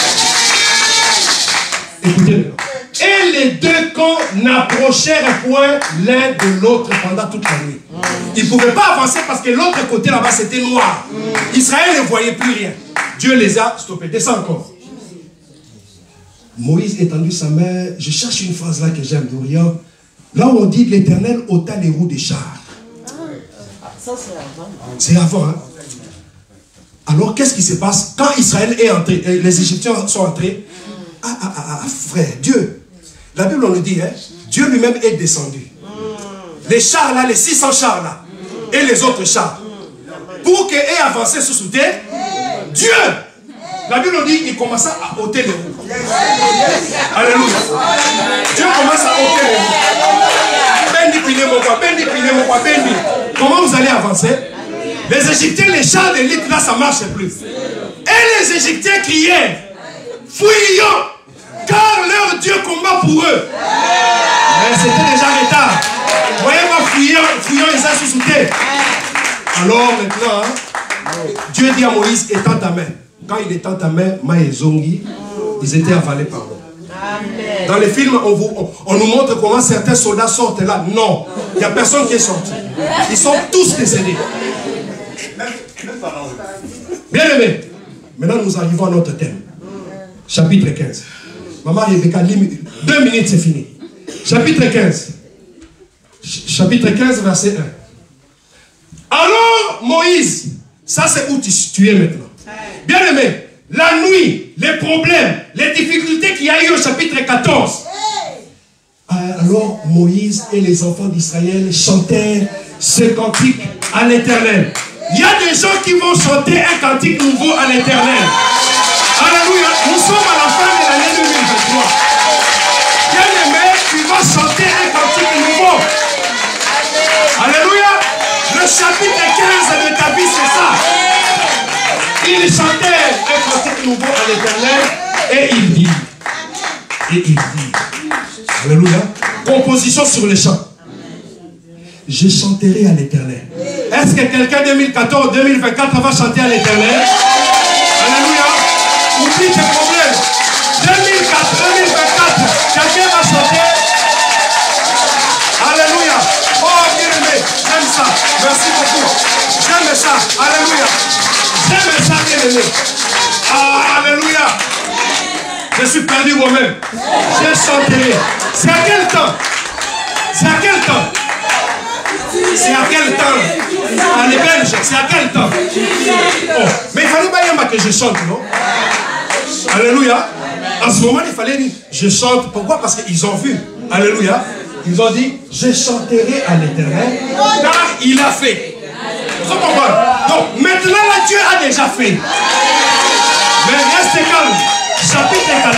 Écoutez-le. Et les deux camps n'approchèrent point l'un de l'autre pendant toute la nuit. Ils ne pouvaient pas avancer parce que l'autre côté là-bas c'était noir. Israël ne voyait plus rien. Dieu les a stoppés. Descends encore. Moïse étendu sa main. Je cherche une phrase là que j'aime, Dorian. Là où on dit l'Éternel ôta les roues des chars. C'est avant, hein? Alors qu'est-ce qui se passe quand Israël est entré, les Égyptiens sont entrés? Frère, Dieu. La Bible on le dit, hein? Dieu lui-même est descendu. Les chars là, les 600 chars là, et les autres chars, pour qu'ils aient avancé sous terre, Dieu, la Bible on dit, il commença à ôter les roues. Alléluia. Dieu commence à ôter les roues. Comment vous allez avancer? Les Égyptiens, les chars d'élite là, ça ne marche plus. Et les Égyptiens criaient. fuyant, car leur Dieu combat pour eux. Mais c'était déjà retard. Vous voyez, moi, fuyant, ils ont sous-souté. Alors maintenant, Dieu dit à Moïse, étends ta main. Quand il étend ta main, Maïzongi, ils étaient avalés par l'eau. Dans les films, on nous montre comment certains soldats sortent là. Non, il n'y a personne qui est sorti. Ils sont tous décédés. Bien aimé, maintenant nous arrivons à notre thème. Chapitre 15. Maman Rebecca, 2 minutes, c'est fini. Chapitre 15. Chapitre 15, verset 1. Alors Moïse, ça c'est où tu es maintenant. Bien aimé, la nuit, les problèmes, les difficultés qu'il y a eu au chapitre 14. Alors Moïse et les enfants d'Israël chantèrent ce cantique à l'Éternel. Il y a des gens qui vont chanter un cantique nouveau à l'Éternel. Alléluia. Nous sommes à la fin de l'année 2023. Bien aimé, tu vas chanter un cantique nouveau. Alléluia. Le chapitre 15 de ta vie, c'est ça. Il chantait un cantique nouveau à l'Éternel et il dit. Alléluia. Composition sur les chants. Je chanterai à l'Éternel. Est-ce que quelqu'un 2014-2024 va chanter à l'Éternel? Alléluia. Oublie tes problèmes. 2024, quelqu'un va chanter. Alléluia. Oh, bien aimé, j'aime ça. Merci beaucoup. J'aime ça. Alléluia. J'aime ça, bien aimé. Ah, alléluia. Je suis perdu moi-même. Je chanterai. C'est à quel temps? C'est à quel temps? C'est à quel temps? Ah, les Belges, c'est à quel temps? Oh, mais il fallait pas que je chante, non? Alléluia. En ce moment, il fallait dire, je chante. Pourquoi? Parce qu'ils ont vu. Alléluia. Ils ont dit, je chanterai à l'Éternel, car il a fait. Vous comprenez? Donc, maintenant, là, Dieu a déjà fait. Mais reste calme. Chapitre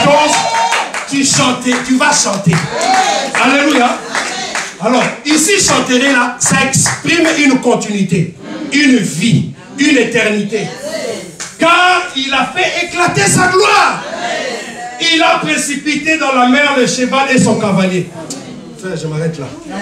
14, tu vas chanter. Alléluia. Alors, ici, chanter là, ça exprime une continuité, une vie, une éternité. Car il a fait éclater sa gloire. Il a précipité dans la mer le cheval et son cavalier. Frère, je m'arrête là.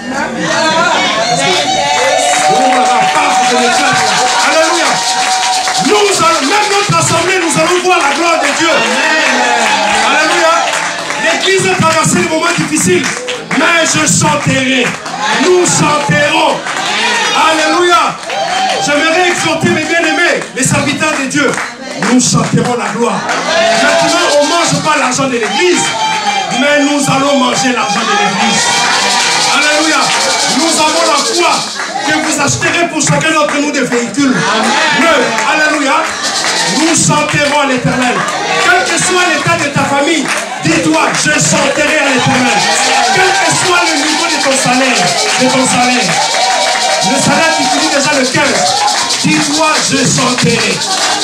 Alléluia. Nous allons, même notre assemblée, nous allons voir la gloire de Dieu. Alléluia. L'église a traversé des moments difficiles. Mais je chanterai. Nous chanterons. Alléluia. J'aimerais exhorter mes bien-aimés, les serviteurs de Dieu. Nous chanterons la gloire. Maintenant, on ne mange pas l'argent de l'église, mais nous allons manger l'argent de l'église. Alléluia. Nous avons la foi que vous achèterez pour chacun d'entre nous des véhicules. Alléluia. Nous chanterons à l'Éternel. Quel que soit l'état de ta famille, dis-toi, je chanterai à l'Éternel. Quel que soit le niveau de ton salaire, le salaire qui finit déjà le 15, dis-toi, je chanterai.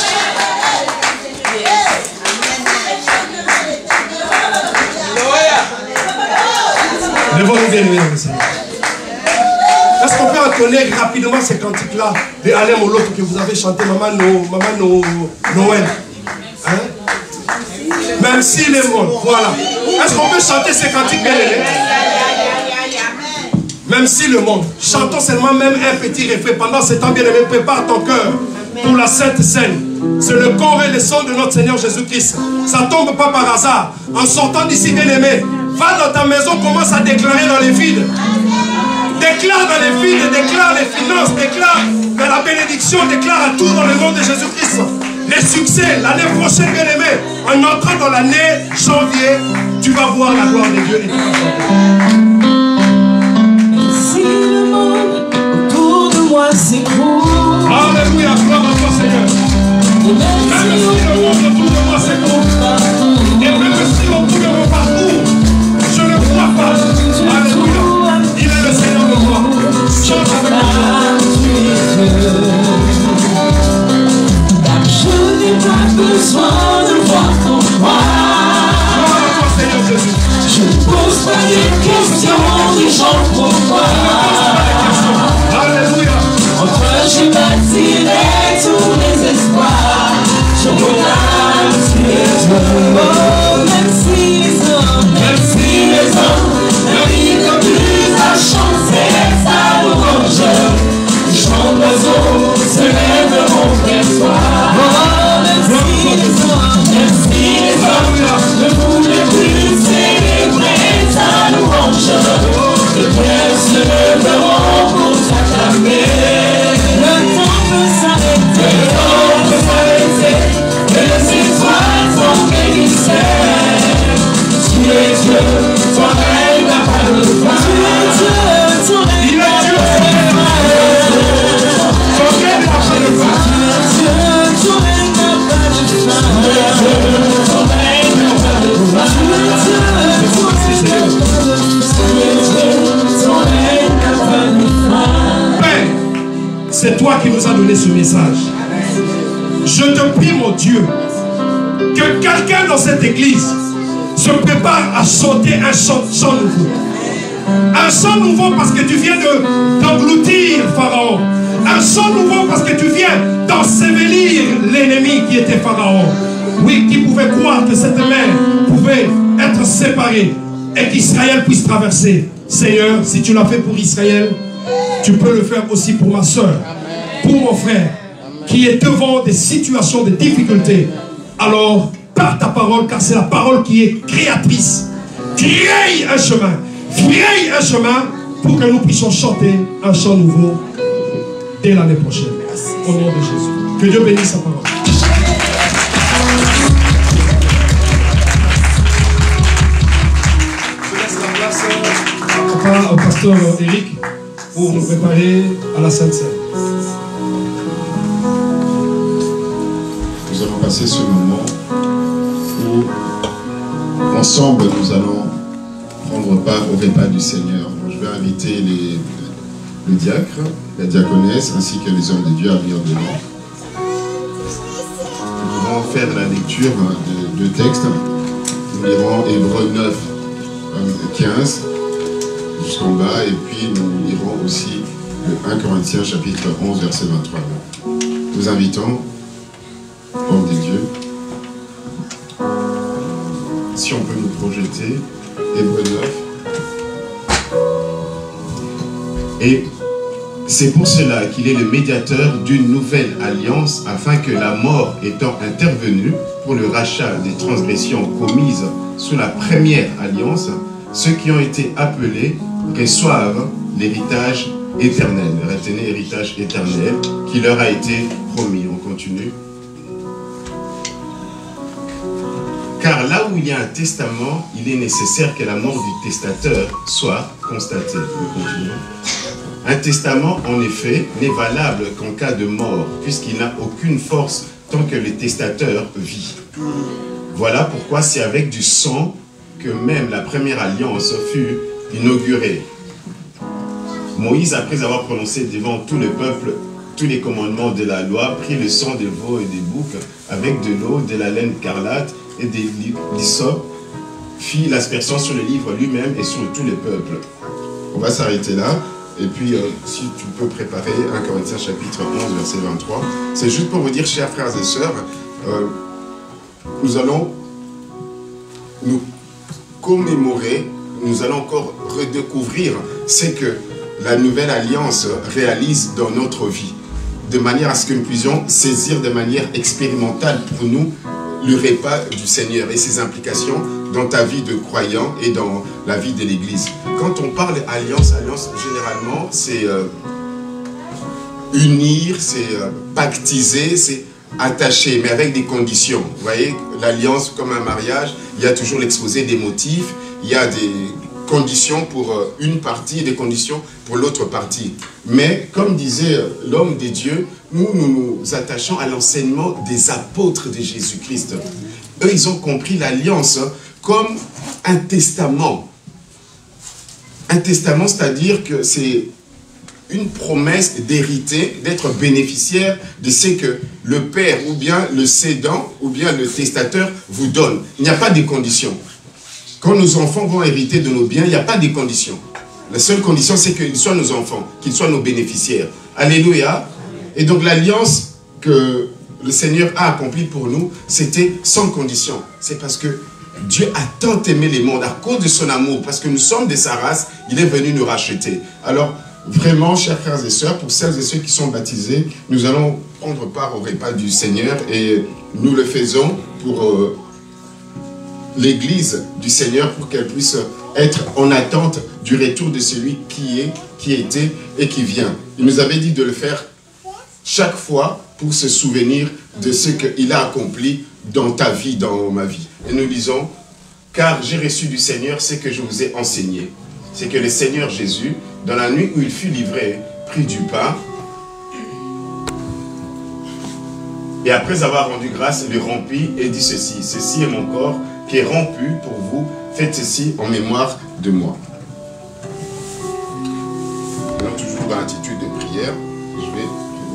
Levons-nous bien, mesdames et messieurs. Est-ce qu'on peut entonner rapidement ces cantiques-là de Alain Moloto que vous avez chanté, Maman Noël? Hein? Même s'il est mort, voilà. Est-ce qu'on peut chanter ces cantiques bien aimés? Même si le monde, chantons seulement même un petit refrain. Pendant ce temps bien aimé, prépare ton cœur pour la Sainte Seine. C'est le corps et le sang de notre Seigneur Jésus-Christ. Ça ne tombe pas par hasard. En sortant d'ici bien aimé, va dans ta maison, commence à déclarer dans les vides. Déclare dans les vides, déclare les finances, déclare la bénédiction, déclare à tout dans le nom de Jésus-Christ. Les succès, l'année prochaine, bien aimé, en entrant dans l'année janvier, tu vas voir la gloire de Dieu. Si le monde autour de moi s'écroule, alléluia, gloire à toi Seigneur. Même si le monde autour de moi s'écroule, et même si autour de mon parcours, je ne crois pas. Alléluia, il est le Seigneur de moi. Chante avec moi. Je n'ai pas besoin de voir ton croix. Je ne pose pas de questions, les gens pour moi. Alléluia. En toi je bâtirai tous mes espoirs. Je regarde tes yeux. C'est toi qui nous as donné ce message. Je te prie, mon Dieu, que quelqu'un dans cette église se prépare à chanter un chant nouveau. Un chant nouveau parce que tu viens d'engloutir Pharaon. Un chant nouveau parce que tu viens d'ensevelir l'ennemi qui était Pharaon. Oui, qui pouvait croire que cette mer pouvait être séparée et qu'Israël puisse traverser. Seigneur, si tu l'as fait pour Israël, tu peux le faire aussi pour ma soeur, pour mon frère, qui est devant des situations de difficulté. Alors, par ta parole, car c'est la parole qui est créatrice, crée un chemin pour que nous puissions chanter un chant nouveau dès l'année prochaine. Au nom de Jésus. Que Dieu bénisse sa parole. Je laisse la place au pasteur Eric pour nous préparer à la Sainte Seine. Nous allons passer ce moment où ensemble nous allons prendre part au repas du Seigneur. Je vais inviter le diacre, la diaconesse ainsi que les hommes de Dieu à venir devant. Nous allons faire la lecture de textes. Nous lirons Hébreux 9, 15 jusqu'en bas, et puis nous lirons aussi le 1 Corinthiens chapitre 11 verset 23. Nous invitons, hommes de Dieu, si on peut nous projeter, Hébreux 9. Et c'est pour cela qu'il est le médiateur d'une nouvelle alliance, afin que la mort étant intervenue pour le rachat des transgressions commises sous la première alliance, ceux qui ont été appelés reçoivent l'héritage éternel. Retenez héritage éternel qui leur a été promis. On continue. Car là où il y a un testament, il est nécessaire que la mort du testateur soit constatée. Nous continuons. Un testament, en effet, n'est valable qu'en cas de mort, puisqu'il n'a aucune force tant que le testateur vit. Voilà pourquoi c'est avec du sang que même la première alliance fut inaugurée. Moïse, après avoir prononcé devant tout le peuple tous les commandements de la loi, prit le sang des veaux et des boucs avec de l'eau, de la laine écarlate et des l'hysope, fit l'aspersion sur le livre lui-même et sur tout le peuple. On va s'arrêter là. Et puis, si tu peux préparer 1 Corinthiens chapitre 11, verset 23. C'est juste pour vous dire, chers frères et sœurs, nous allons nous commémorer, nous allons encore redécouvrir ce que la nouvelle alliance réalise dans notre vie, de manière à ce que nous puissions saisir de manière expérimentale pour nous le repas du Seigneur et ses implications dans ta vie de croyant et dans la vie de l'Église. Quand on parle alliance, généralement, c'est unir, c'est pactiser, c'est attacher, mais avec des conditions. Vous voyez, l'alliance, comme un mariage, il y a toujours l'exposé des motifs, il y a des conditions pour une partie et des conditions pour l'autre partie. Mais, comme disait l'homme de Dieu, nous nous attachons à l'enseignement des apôtres de Jésus-Christ. Eux, ils ont compris l'alliance comme un testament. Un testament, c'est-à-dire que c'est une promesse d'hériter, d'être bénéficiaire de ce que le père ou bien le cédant ou bien le testateur vous donne. Il n'y a pas de conditions. Quand nos enfants vont hériter de nos biens, il n'y a pas de conditions. La seule condition, c'est qu'ils soient nos enfants, qu'ils soient nos bénéficiaires. Alléluia. Et donc l'alliance que le Seigneur a accomplie pour nous, c'était sans condition. C'est parce que Dieu a tant aimé les mondes à cause de son amour, parce que nous sommes de sa race, il est venu nous racheter. Alors, vraiment, chers frères et sœurs, pour celles et ceux qui sont baptisés, nous allons prendre part au repas du Seigneur et nous le faisons pour l'Église du Seigneur, pour qu'elle puisse être en attente du retour de celui qui est, qui était et qui vient. Il nous avait dit de le faire chaque fois pour se souvenir de ce qu'il a accompli dans ta vie, dans ma vie. Et nous disons, car j'ai reçu du Seigneur ce que je vous ai enseigné. C'est que le Seigneur Jésus, dans la nuit où il fut livré, prit du pain, et après avoir rendu grâce, le rompit et dit ceci, ceci est mon corps qui est rompu pour vous, faites ceci en mémoire de moi. Alors, toujours dans l'attitude de prière, je vais...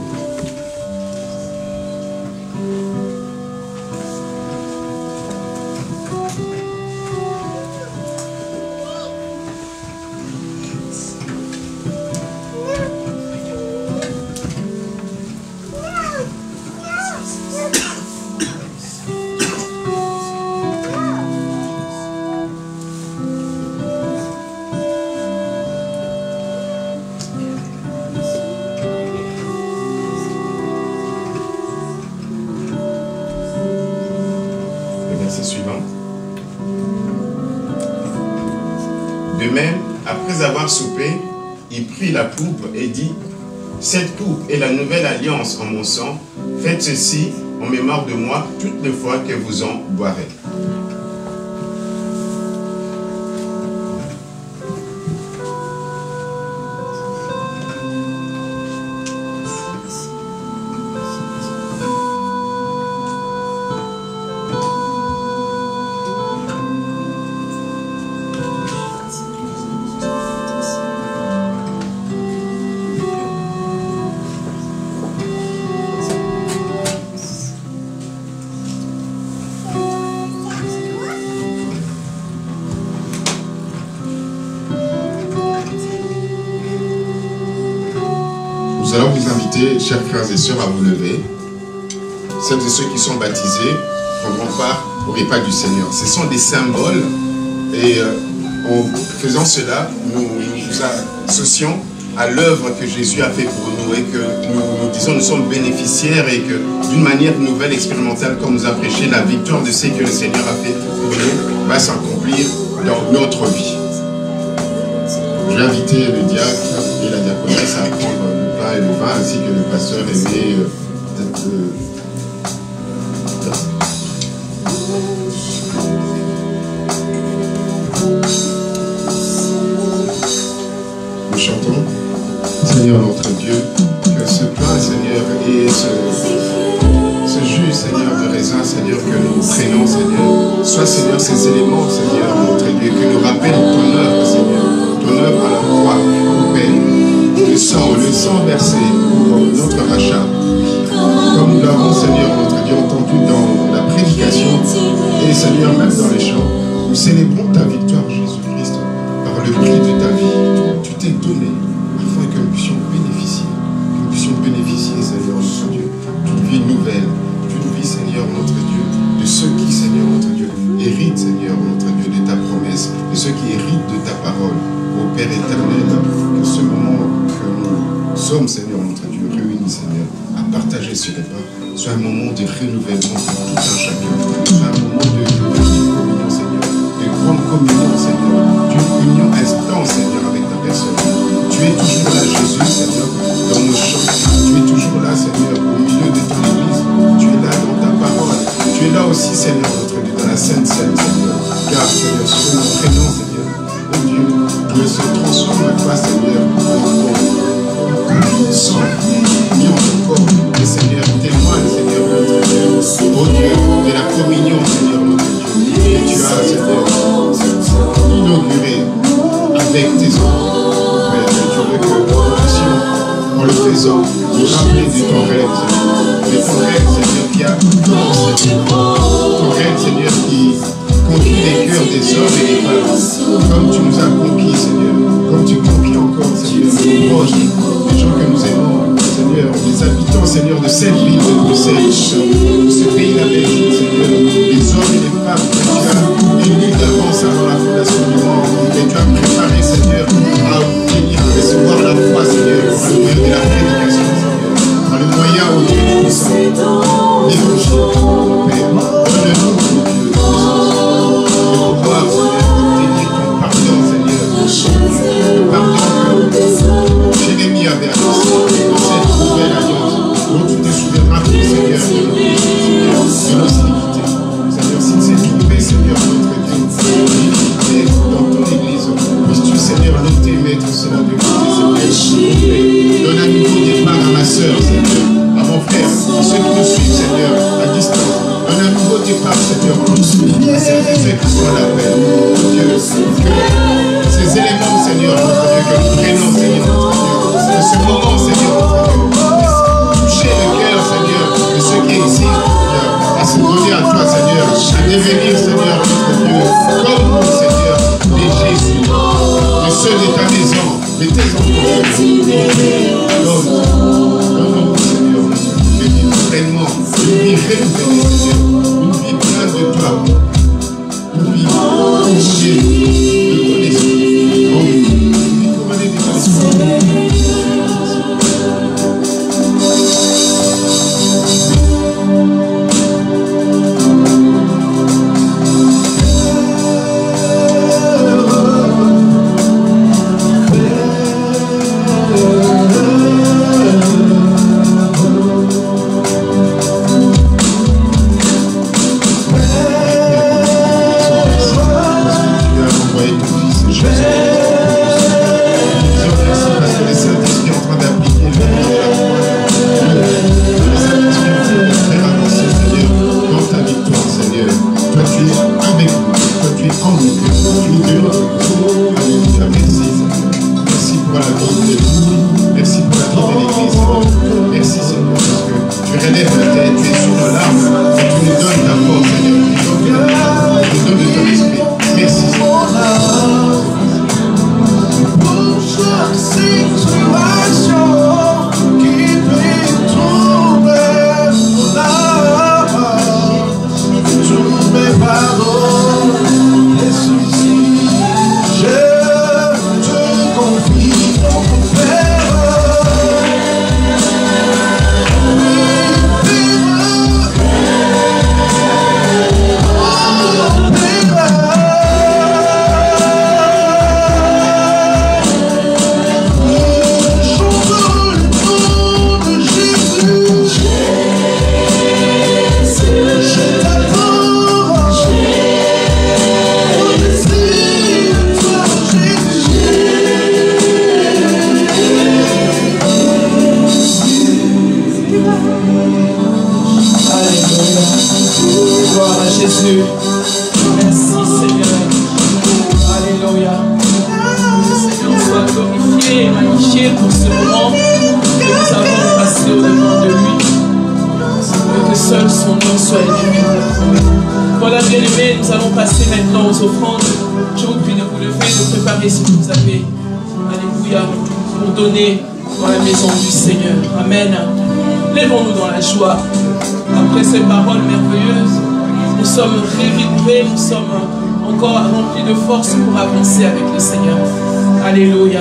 soupé, il prit la coupe et dit, cette coupe est la nouvelle alliance en mon sang, faites ceci en mémoire de moi toutes les fois que vous en boirez. Nous allons vous inviter, chers frères et sœurs, à vous lever. Celles et ceux qui sont baptisés prendront part au repas du Seigneur. Ce sont des symboles et en faisant cela, nous nous associons à l'œuvre que Jésus a fait pour nous et que nous disons nous sommes bénéficiaires et que d'une manière nouvelle, expérimentale, comme nous a prêché, la victoire de ce que le Seigneur a fait pour nous va s'accomplir dans notre vie. Je vais inviter le diacre et la diaconesse à prendre le pain et le vin, ainsi que le pasteur Aimé. Nous chantons, Seigneur notre Dieu, que ce pain, Seigneur, et ce jus, Seigneur, de raisin, Seigneur, que nous prenons, Seigneur, soit, Seigneur, ces éléments, Seigneur, notre Dieu, que nous rappellent ton œuvre, Seigneur. Ton œuvre à la croix, au Père, le sang versé pour notre rachat. Comme nous l'avons, Seigneur, notre Dieu, entendu dans la prédication et, Seigneur, même dans les chants, nous célébrons ta victoire, Jésus-Christ, par le prix de ta vie. Tu t'es donné afin que nous puissions bénéficier, Seigneur, notre Dieu, d'une vie nouvelle, d'une vie, Seigneur, notre Dieu, de ceux qui, Seigneur, notre Dieu, héritent, Seigneur, notre Dieu, de ta promesse, de ceux qui héritent de ta parole. Ô Père éternel, que ce moment que nous sommes, Seigneur, notre Dieu, réunis, Seigneur, à partager ce repas, soit un moment de renouvellement pour tout un chacun, soit un moment de communion, Seigneur, de grande communion, Seigneur, d'une union intense, Seigneur, avec ta personne. Tu es toujours là, Jésus, Seigneur, dans nos chants. Tu es toujours là, Seigneur, au milieu de ton Église. Tu es là dans ta parole. Tu es là aussi, Seigneur, notre Dieu, dans la Sainte Seine, Seigneur. Car, Seigneur, ce que nous prenons, Seigneur, Dieu, ne se transforme pas, Seigneur, en sang, ni en corps. Mais, Seigneur, témoigne, Seigneur, notre Dieu, ô Dieu, de la communion, Seigneur, notre Dieu, que tu as, Seigneur, inauguré avec tes enfants. Père, tu veux que nous puissions, en le faisant, nous rappeler de ton rêve, Seigneur. De ton rêve, Seigneur, qui a commencé. Ton rêve, Seigneur, qui conquis les cœurs des hommes et des femmes, comme tu nous as conquis, Seigneur, comme tu conquis encore, Seigneur, nos proches, les gens que nous aimons, Seigneur, les habitants, Seigneur, de cette ville de Bruxelles, de ce pays, la Belgique, Seigneur, les hommes et les femmes que tu as élus d'avance avant la fondation du monde, et tu as préparé, Seigneur, à obtenir, à recevoir la foi, Seigneur, à le moyen de la prédication, Seigneur, à le moyen au Dieu puissant, l'évangile, Père, donne-nous, Dieu, pouvoir, Seigneur, obtenir ton pardon, Seigneur. Le pardon que Jérémie avait annoncé dans cette nouvelle alliance, dont tu te souviendras prépare, Seigneur, à ces effets qui sont là, Père. Dieu, que ces éléments, Seigneur, notre Dieu, que nous prenons, Seigneur, notre Dieu, de ce moment, Seigneur, notre Dieu, toucher le cœur, Seigneur, de ceux qui ici, Seigneur, à se donner à toi, Seigneur, à devenir, Seigneur, notre Dieu, comme nous, Seigneur, les Jésus, de ceux de ta maison, de tes enfants, donne-nous, Seigneur, de vivre pleinement, une vie renouvelée, Seigneur, une vie pleine de toi, une vie couronnée de ton esprit, une vie couronnée de ton esprit. Après ces paroles merveilleuses, nous sommes revigorés, nous sommes encore remplis de force pour avancer avec le Seigneur. Alléluia.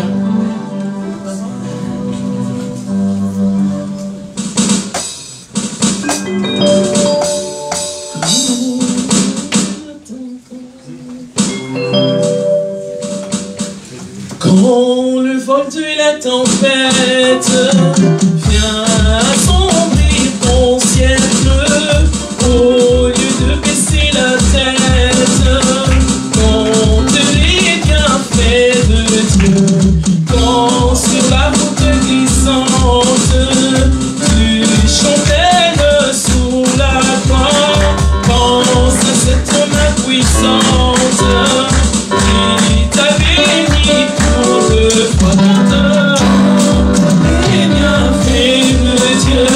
Quand le vent de la tempête vient assombrir ton ciel bleu, au lieu de baisser la tête, compte les bienfaits de Dieu. Quand sur la route glissante, tu champelles sous la croix, pense à cette main puissante qui t'a béni pour le froid. Les bienfaits de Dieu.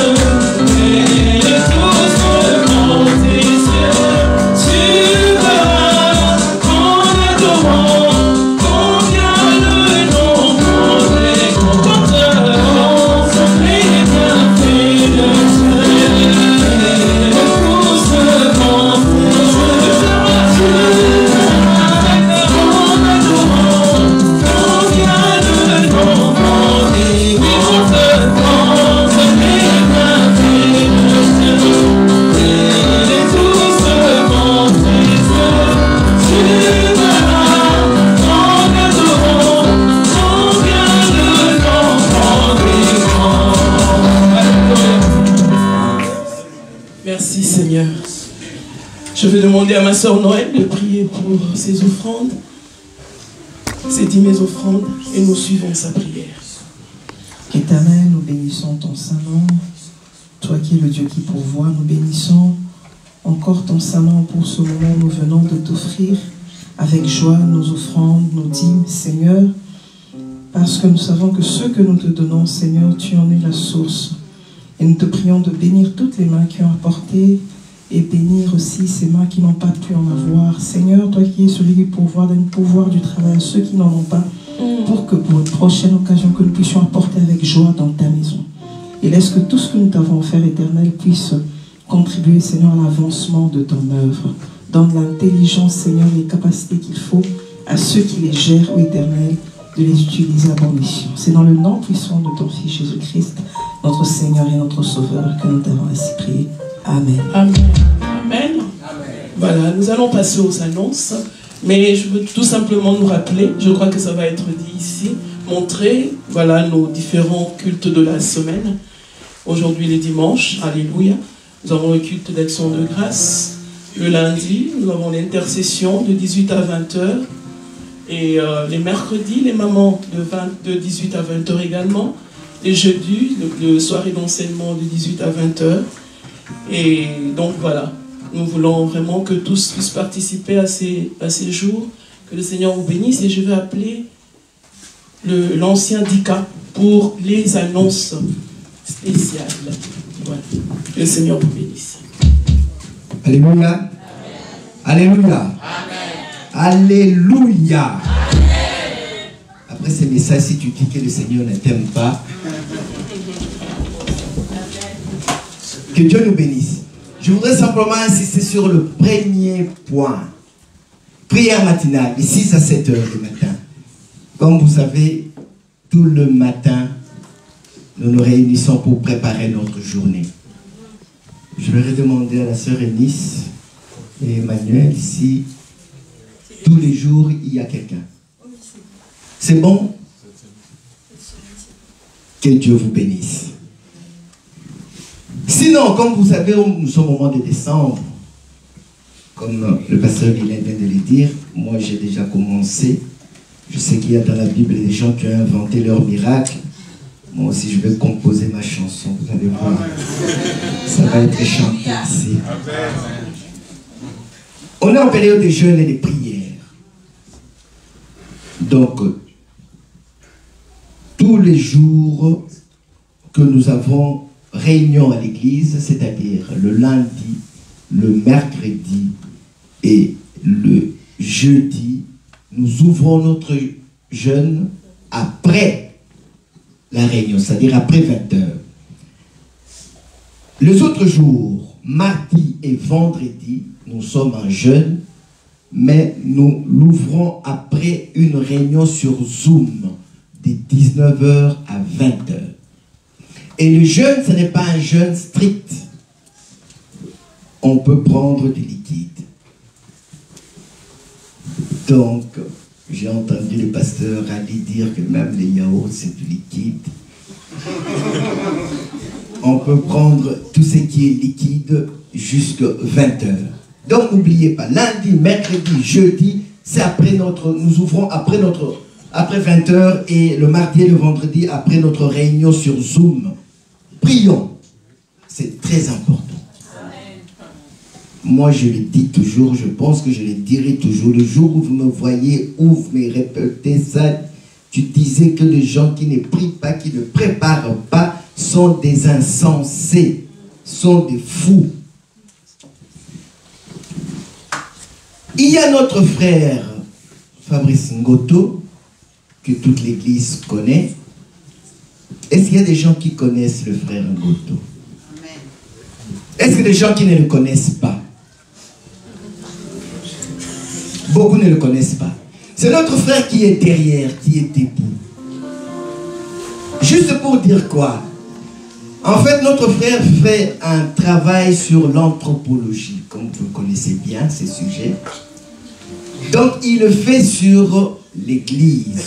Merci Seigneur. Je vais demander à ma sœur Noël de prier pour ses offrandes. C'est dit mes offrandes et nous suivons sa prière. Éternel, nous bénissons ton Saint-Nom. Toi qui es le Dieu qui pourvoit, nous bénissons encore ton saint-nom pour ce moment où nous venons de t'offrir avec joie nos offrandes, nos dîmes, Seigneur, parce que nous savons que ce que nous te donnons, Seigneur, tu en es la source. Et nous te prions de bénir toutes les mains qui ont apporté et bénir aussi ces mains qui n'ont pas pu en avoir. Seigneur, toi qui es celui qui pourvoit, donne le pouvoir du travail à ceux qui n'en ont pas, pour que pour une prochaine occasion que nous puissions apporter avec joie dans ta maison. Et laisse que tout ce que nous t'avons offert, Éternel, puisse contribuer, Seigneur, à l'avancement de ton œuvre. Donne l'intelligence, Seigneur, les capacités qu'il faut à ceux qui les gèrent, ô Éternel, de les utiliser à bon mission. C'est dans le nom puissant de ton Fils Jésus-Christ, notre Seigneur et notre Sauveur, que nous t'avons ainsi prié. Amen. Amen. Amen. Voilà, nous allons passer aux annonces, mais je veux tout simplement nous rappeler, je crois que ça va être dit ici, montrer, voilà, nos différents cultes de la semaine. Aujourd'hui, le dimanche, alléluia, nous avons le culte d'action de grâce. Le lundi, nous avons l'intercession de 18 à 20 h. Et les mercredis, les mamans de 18 à 20 h également. Les jeudis, le soirée d'enseignement de 18 à 20 h. Et donc voilà, nous voulons vraiment que tous puissent participer à ces jours. Que le Seigneur vous bénisse. Et je vais appeler l'ancien Dika pour les annonces spéciales. Voilà. Que le Seigneur vous bénisse. Alléluia. Alléluia. Alléluia. Après ces messages, si tu dis que le Seigneur ne t'aime pas, que Dieu nous bénisse. Je voudrais simplement insister sur le premier point. Prière matinale, de 6 à 7 heures du matin. Comme vous savez, tout le matin, nous nous réunissons pour préparer notre journée. Je leur ai demandé à la sœur Eunice et Emmanuel si tous les jours il y a quelqu'un. C'est bon? Que Dieu vous bénisse. Sinon, comme vous savez, nous sommes au mois de décembre. Comme le pasteur Guilain vient de le dire, moi j'ai déjà commencé. Je sais qu'il y a dans la Bible des gens qui ont inventé leur miracle. Moi aussi, je vais composer ma chanson, vous allez voir. Ça va être chanté ici. On est en période de jeûne et de prière. Donc, tous les jours que nous avons réunion à l'église, c'est-à-dire le lundi, le mercredi et le jeudi, nous ouvrons notre jeûne après la réunion, c'est-à-dire après 20 h. Les autres jours, mardi et vendredi, nous sommes en jeûne, mais nous l'ouvrons après une réunion sur Zoom de 19 h à 20 h. Et le jeûne, ce n'est pas un jeûne strict. On peut prendre du liquide. Donc, j'ai entendu le pasteur Ali dire que même les yaourts, c'est du liquide. On peut prendre tout ce qui est liquide jusqu'à 20 h. Donc, n'oubliez pas, lundi, mercredi, jeudi, c'est après notre... Nous ouvrons après 20 h et le mardi et le vendredi après notre réunion sur Zoom. Prions. C'est très important. Moi, je le dis toujours, je pense que je le dirai toujours. Le jour où vous me voyez, où vous me répétez ça, tu disais que les gens qui ne prient pas, qui ne préparent pas, sont des insensés, sont des fous. Il y a notre frère Fabrice Ngoto, que toute l'église connaît. Est-ce qu'il y a des gens qui connaissent le frère Ngoto? Est-ce que des gens qui ne le connaissent pas? Beaucoup ne le connaissent pas. C'est notre frère qui est derrière, qui est debout. Juste pour dire quoi? En fait, notre frère fait un travail sur l'anthropologie, comme vous connaissez bien ces sujets. Donc, il le fait sur l'église.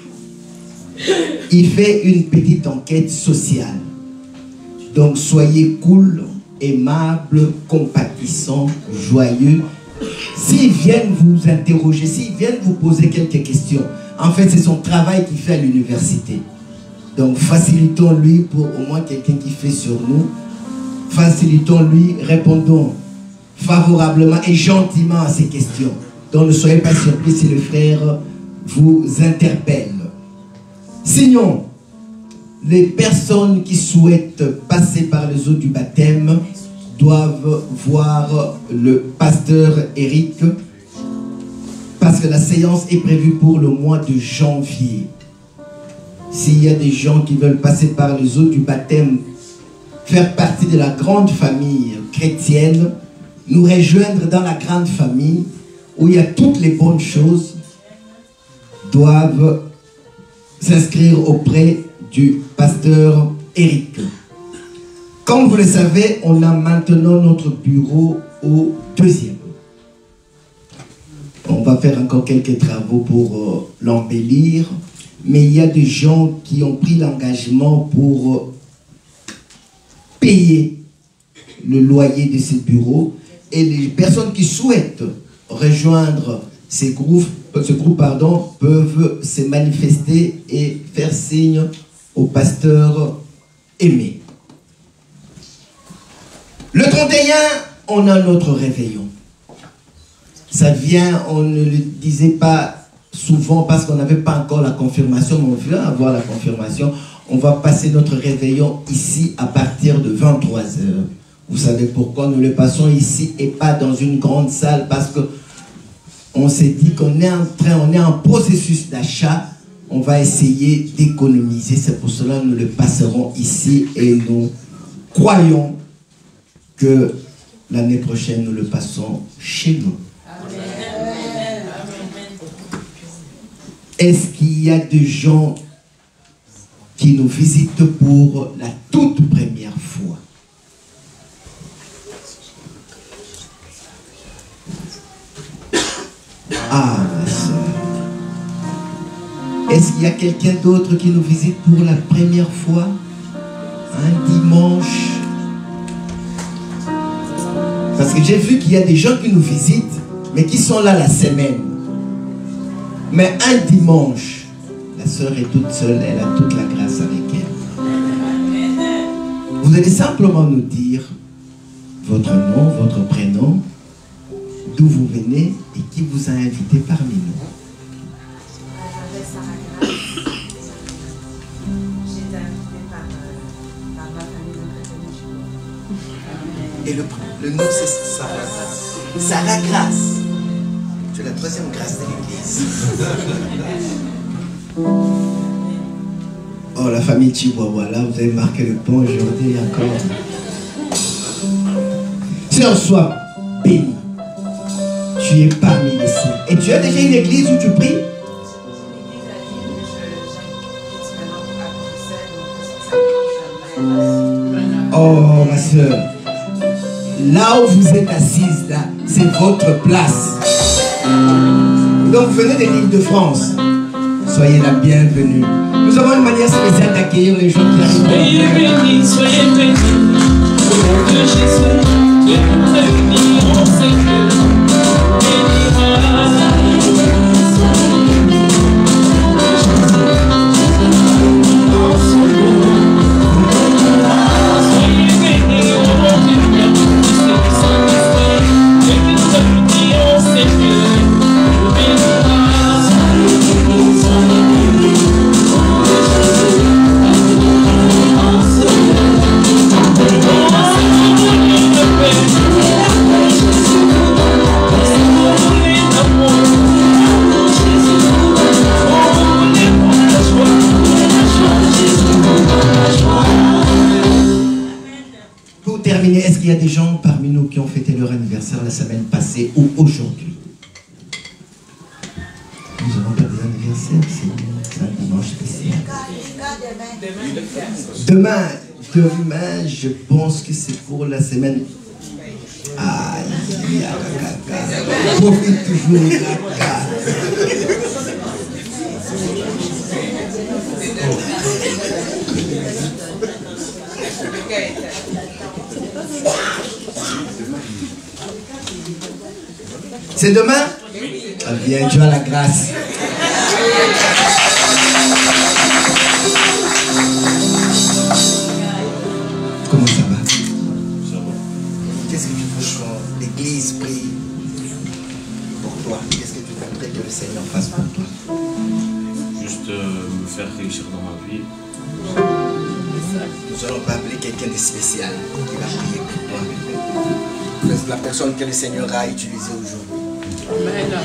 Il fait une petite enquête sociale. Donc, soyez cool, aimable, compatissant, joyeux. S'ils viennent vous interroger, s'ils viennent vous poser quelques questions, en fait, c'est son travail qu'il fait à l'université. Donc, facilitons-lui pour au moins quelqu'un qui fait sur nous. Facilitons-lui, répondons favorablement et gentiment à ces questions. Donc ne soyez pas surpris si le frère vous interpelle. Sinon, les personnes qui souhaitent passer par les eaux du baptême doivent voir le pasteur Eric, parce que la séance est prévue pour le mois de janvier. S'il y a des gens qui veulent passer par les eaux du baptême, faire partie de la grande famille chrétienne, nous rejoindre dans la grande famille où il y a toutes les bonnes choses, doivent s'inscrire auprès du pasteur Eric. Comme vous le savez, on a maintenant notre bureau au 2e. On va faire encore quelques travaux pour l'embellir, mais il y a des gens qui ont pris l'engagement pour payer le loyer de ces bureaux, et les personnes qui souhaitent rejoindre ce groupe peuvent se manifester et faire signe au pasteur Aimé. Le 31, on a notre réveillon. Ça vient, on ne le disait pas souvent parce qu'on n'avait pas encore la confirmation, mais on vient avoir la confirmation. On va passer notre réveillon ici à partir de 23 h. Vous savez pourquoi nous le passons ici et pas dans une grande salle? Parce que on s'est dit qu'on est on est en processus d'achat. On va essayer d'économiser. C'est pour cela que nous le passerons ici et nous croyons que l'année prochaine nous le passons chez nous. Est-ce qu'il y a des gens qui nous visitent pour la toute première fois? Ah, ma soeur. Est-ce qu'il y a quelqu'un d'autre qui nous visite pour la première fois? Un dimanche? Parce que j'ai vu qu'il y a des gens qui nous visitent, mais qui sont là la semaine. Mais un dimanche, la sœur est toute seule, elle a toute la grâce avec elle. Vous allez simplement nous dire votre nom, votre prénom, d'où vous venez et qui vous a invité parmi nous. Et le nom c'est Sarah. Sarah Grâce. Tu es la troisième grâce de l'église. Oh, la famille Chihuahua, là, vous avez marqué le pont aujourd'hui encore. Sœur, sois bénie. Tu es parmi les saints. Et tu as déjà une église où tu pries? Oh, ma soeur. Là où vous êtes assise, là, c'est votre place. Donc, vous venez de l'Île-de-France. Soyez la bienvenue. Nous avons une manière spéciale d'accueillir les gens qui arrivent. Soyez bénis, soyez bénis. Au nom de Jésus, et nous réunirons Seigneur. Est-ce qu'il y a des gens parmi nous qui ont fêté leur anniversaire la semaine passée ou aujourd'hui? Nous avons pas des anniversaires, c'est un dimanche spécial. Demain, je pense que c'est pour la semaine. Aïe, profite toujours de la carte. C'est demain? Ah bien, Dieu a la grâce. Comment ça va? Qu'est-ce Est-ce que tu veux que l'Église prie pour toi? Qu'est-ce que tu voudrais que le Seigneur fasse pour toi? Juste me faire réussir dans ma vie. Nous allons pas appeler quelqu'un de spécial qui va prier pour toi. C'est la personne que le Seigneur a utilisée aujourd'hui. Amen.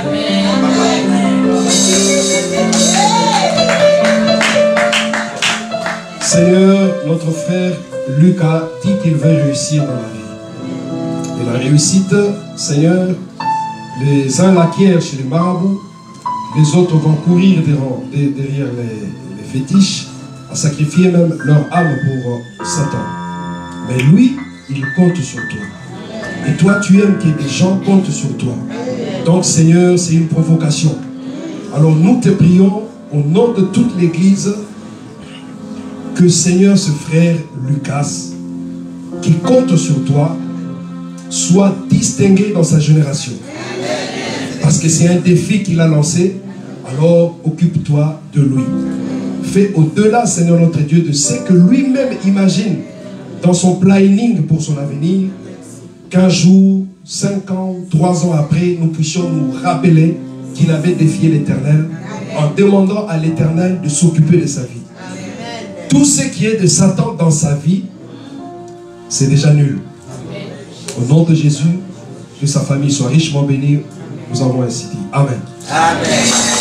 Seigneur, notre frère Lucas dit qu'il veut réussir dans la vie. Et la réussite, Seigneur, les uns l'acquièrent chez les marabouts, les autres vont courir derrière les fétiches, à sacrifier même leur âme pour Satan. Mais lui, il compte sur toi. Et toi, tu aimes que les gens comptent sur toi. Donc, Seigneur, c'est une provocation. Alors, nous te prions au nom de toute l'Église que, Seigneur, ce frère Lucas, qui compte sur toi, soit distingué dans sa génération. Parce que c'est un défi qu'il a lancé. Alors, occupe-toi de lui. Fais au-delà, Seigneur notre Dieu, de ce que lui-même imagine dans son planning pour son avenir, qu'un jour, 5 ans, 3 ans après, nous puissions nous rappeler qu'il avait défié l'Éternel en demandant à l'Éternel de s'occuper de sa vie. Tout ce qui est de Satan dans sa vie, c'est déjà nul. Au nom de Jésus, que sa famille soit richement bénie, nous avons ainsi dit. Amen. Amen.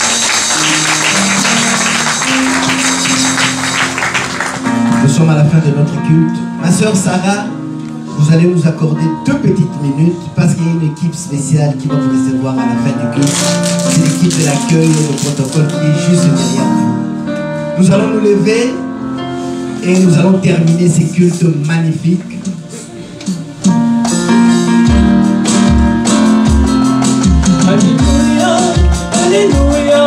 Nous sommes à la fin de notre culte. Ma soeur Sarah, vous allez nous accorder 2 petites minutes parce qu'il y a une équipe spéciale qui va vous recevoir à la fin du culte. C'est l'équipe de l'accueil et le protocole qui est juste derrière vous. Nous allons nous lever et nous allons terminer ces cultes magnifiques. Alléluia, Alléluia,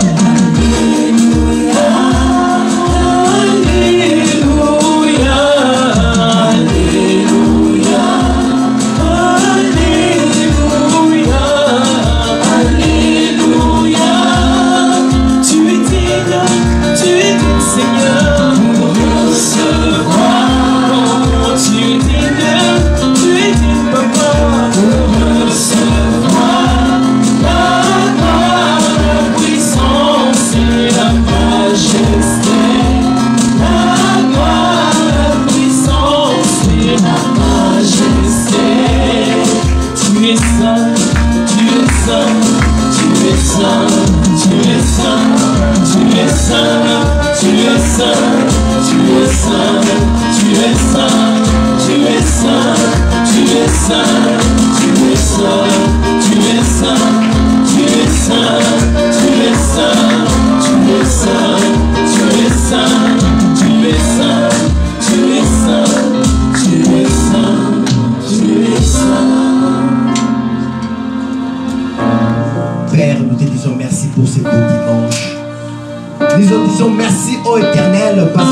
Père, nous te disons merci pour ces beaux dimanches. Nous disons merci au Éternel parce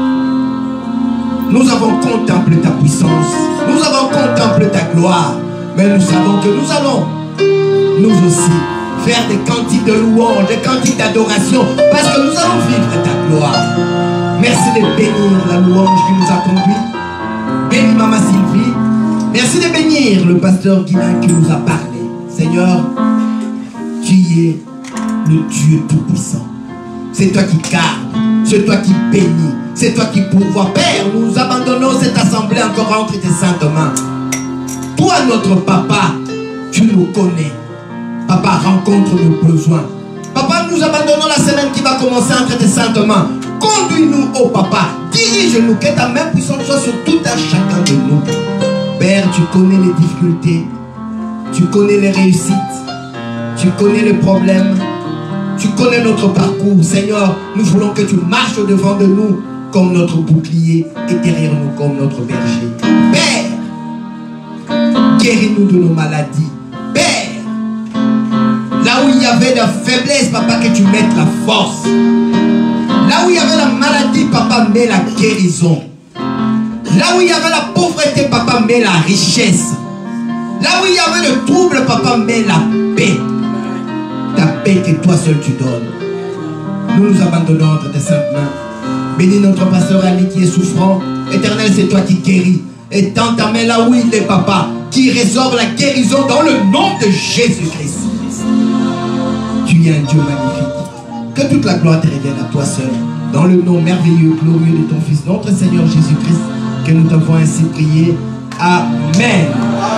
que nous avons contemplé ta puissance, nous avons contemplé ta gloire, mais nous savons que nous allons, nous aussi, faire des cantiques de louange, des cantiques d'adoration, parce que nous allons vivre ta gloire. Merci de bénir la louange qui nous a conduits. Bénis Maman Sylvie. Merci de bénir le pasteur Guilain qui nous a parlé. Seigneur, tu es le Dieu Tout-Puissant. C'est toi qui gardes, c'est toi qui bénis, c'est toi qui pourvois. Père, nous abandonnons cette assemblée encore entre tes saintes mains. Toi, notre papa, tu nous connais. Papa, rencontre nos besoins. Papa, nous abandonnons la semaine qui va commencer entre tes saintes mains. Conduis-nous, oh papa, dirige-nous, que ta main puissante soit sur tout un chacun de nous. Père, tu connais les difficultés, tu connais les réussites, tu connais les problèmes, tu connais notre parcours. Seigneur, nous voulons que tu marches devant de nous comme notre bouclier et derrière nous comme notre berger. Père, guéris-nous de nos maladies. Père, là où il y avait la faiblesse, papa, que tu mettes la force. Là où il y avait la maladie, papa, mets la guérison. Là où il y avait la pauvreté, papa, mets la richesse. Là où il y avait le trouble, papa, mets la paix. Ta paix que toi seul tu donnes. Nous nous abandonnons entre tes saintes mains. Bénis notre pasteur Ali qui est souffrant. Éternel, c'est toi qui guéris. Et tends ta main là où il est, papa. qui reçoivent la guérison dans le nom de Jésus-Christ. Tu es un Dieu magnifique. Que toute la gloire te revienne à toi seul. Dans le nom merveilleux, glorieux de ton Fils, notre Seigneur Jésus-Christ, que nous t'avons ainsi prié. Amen.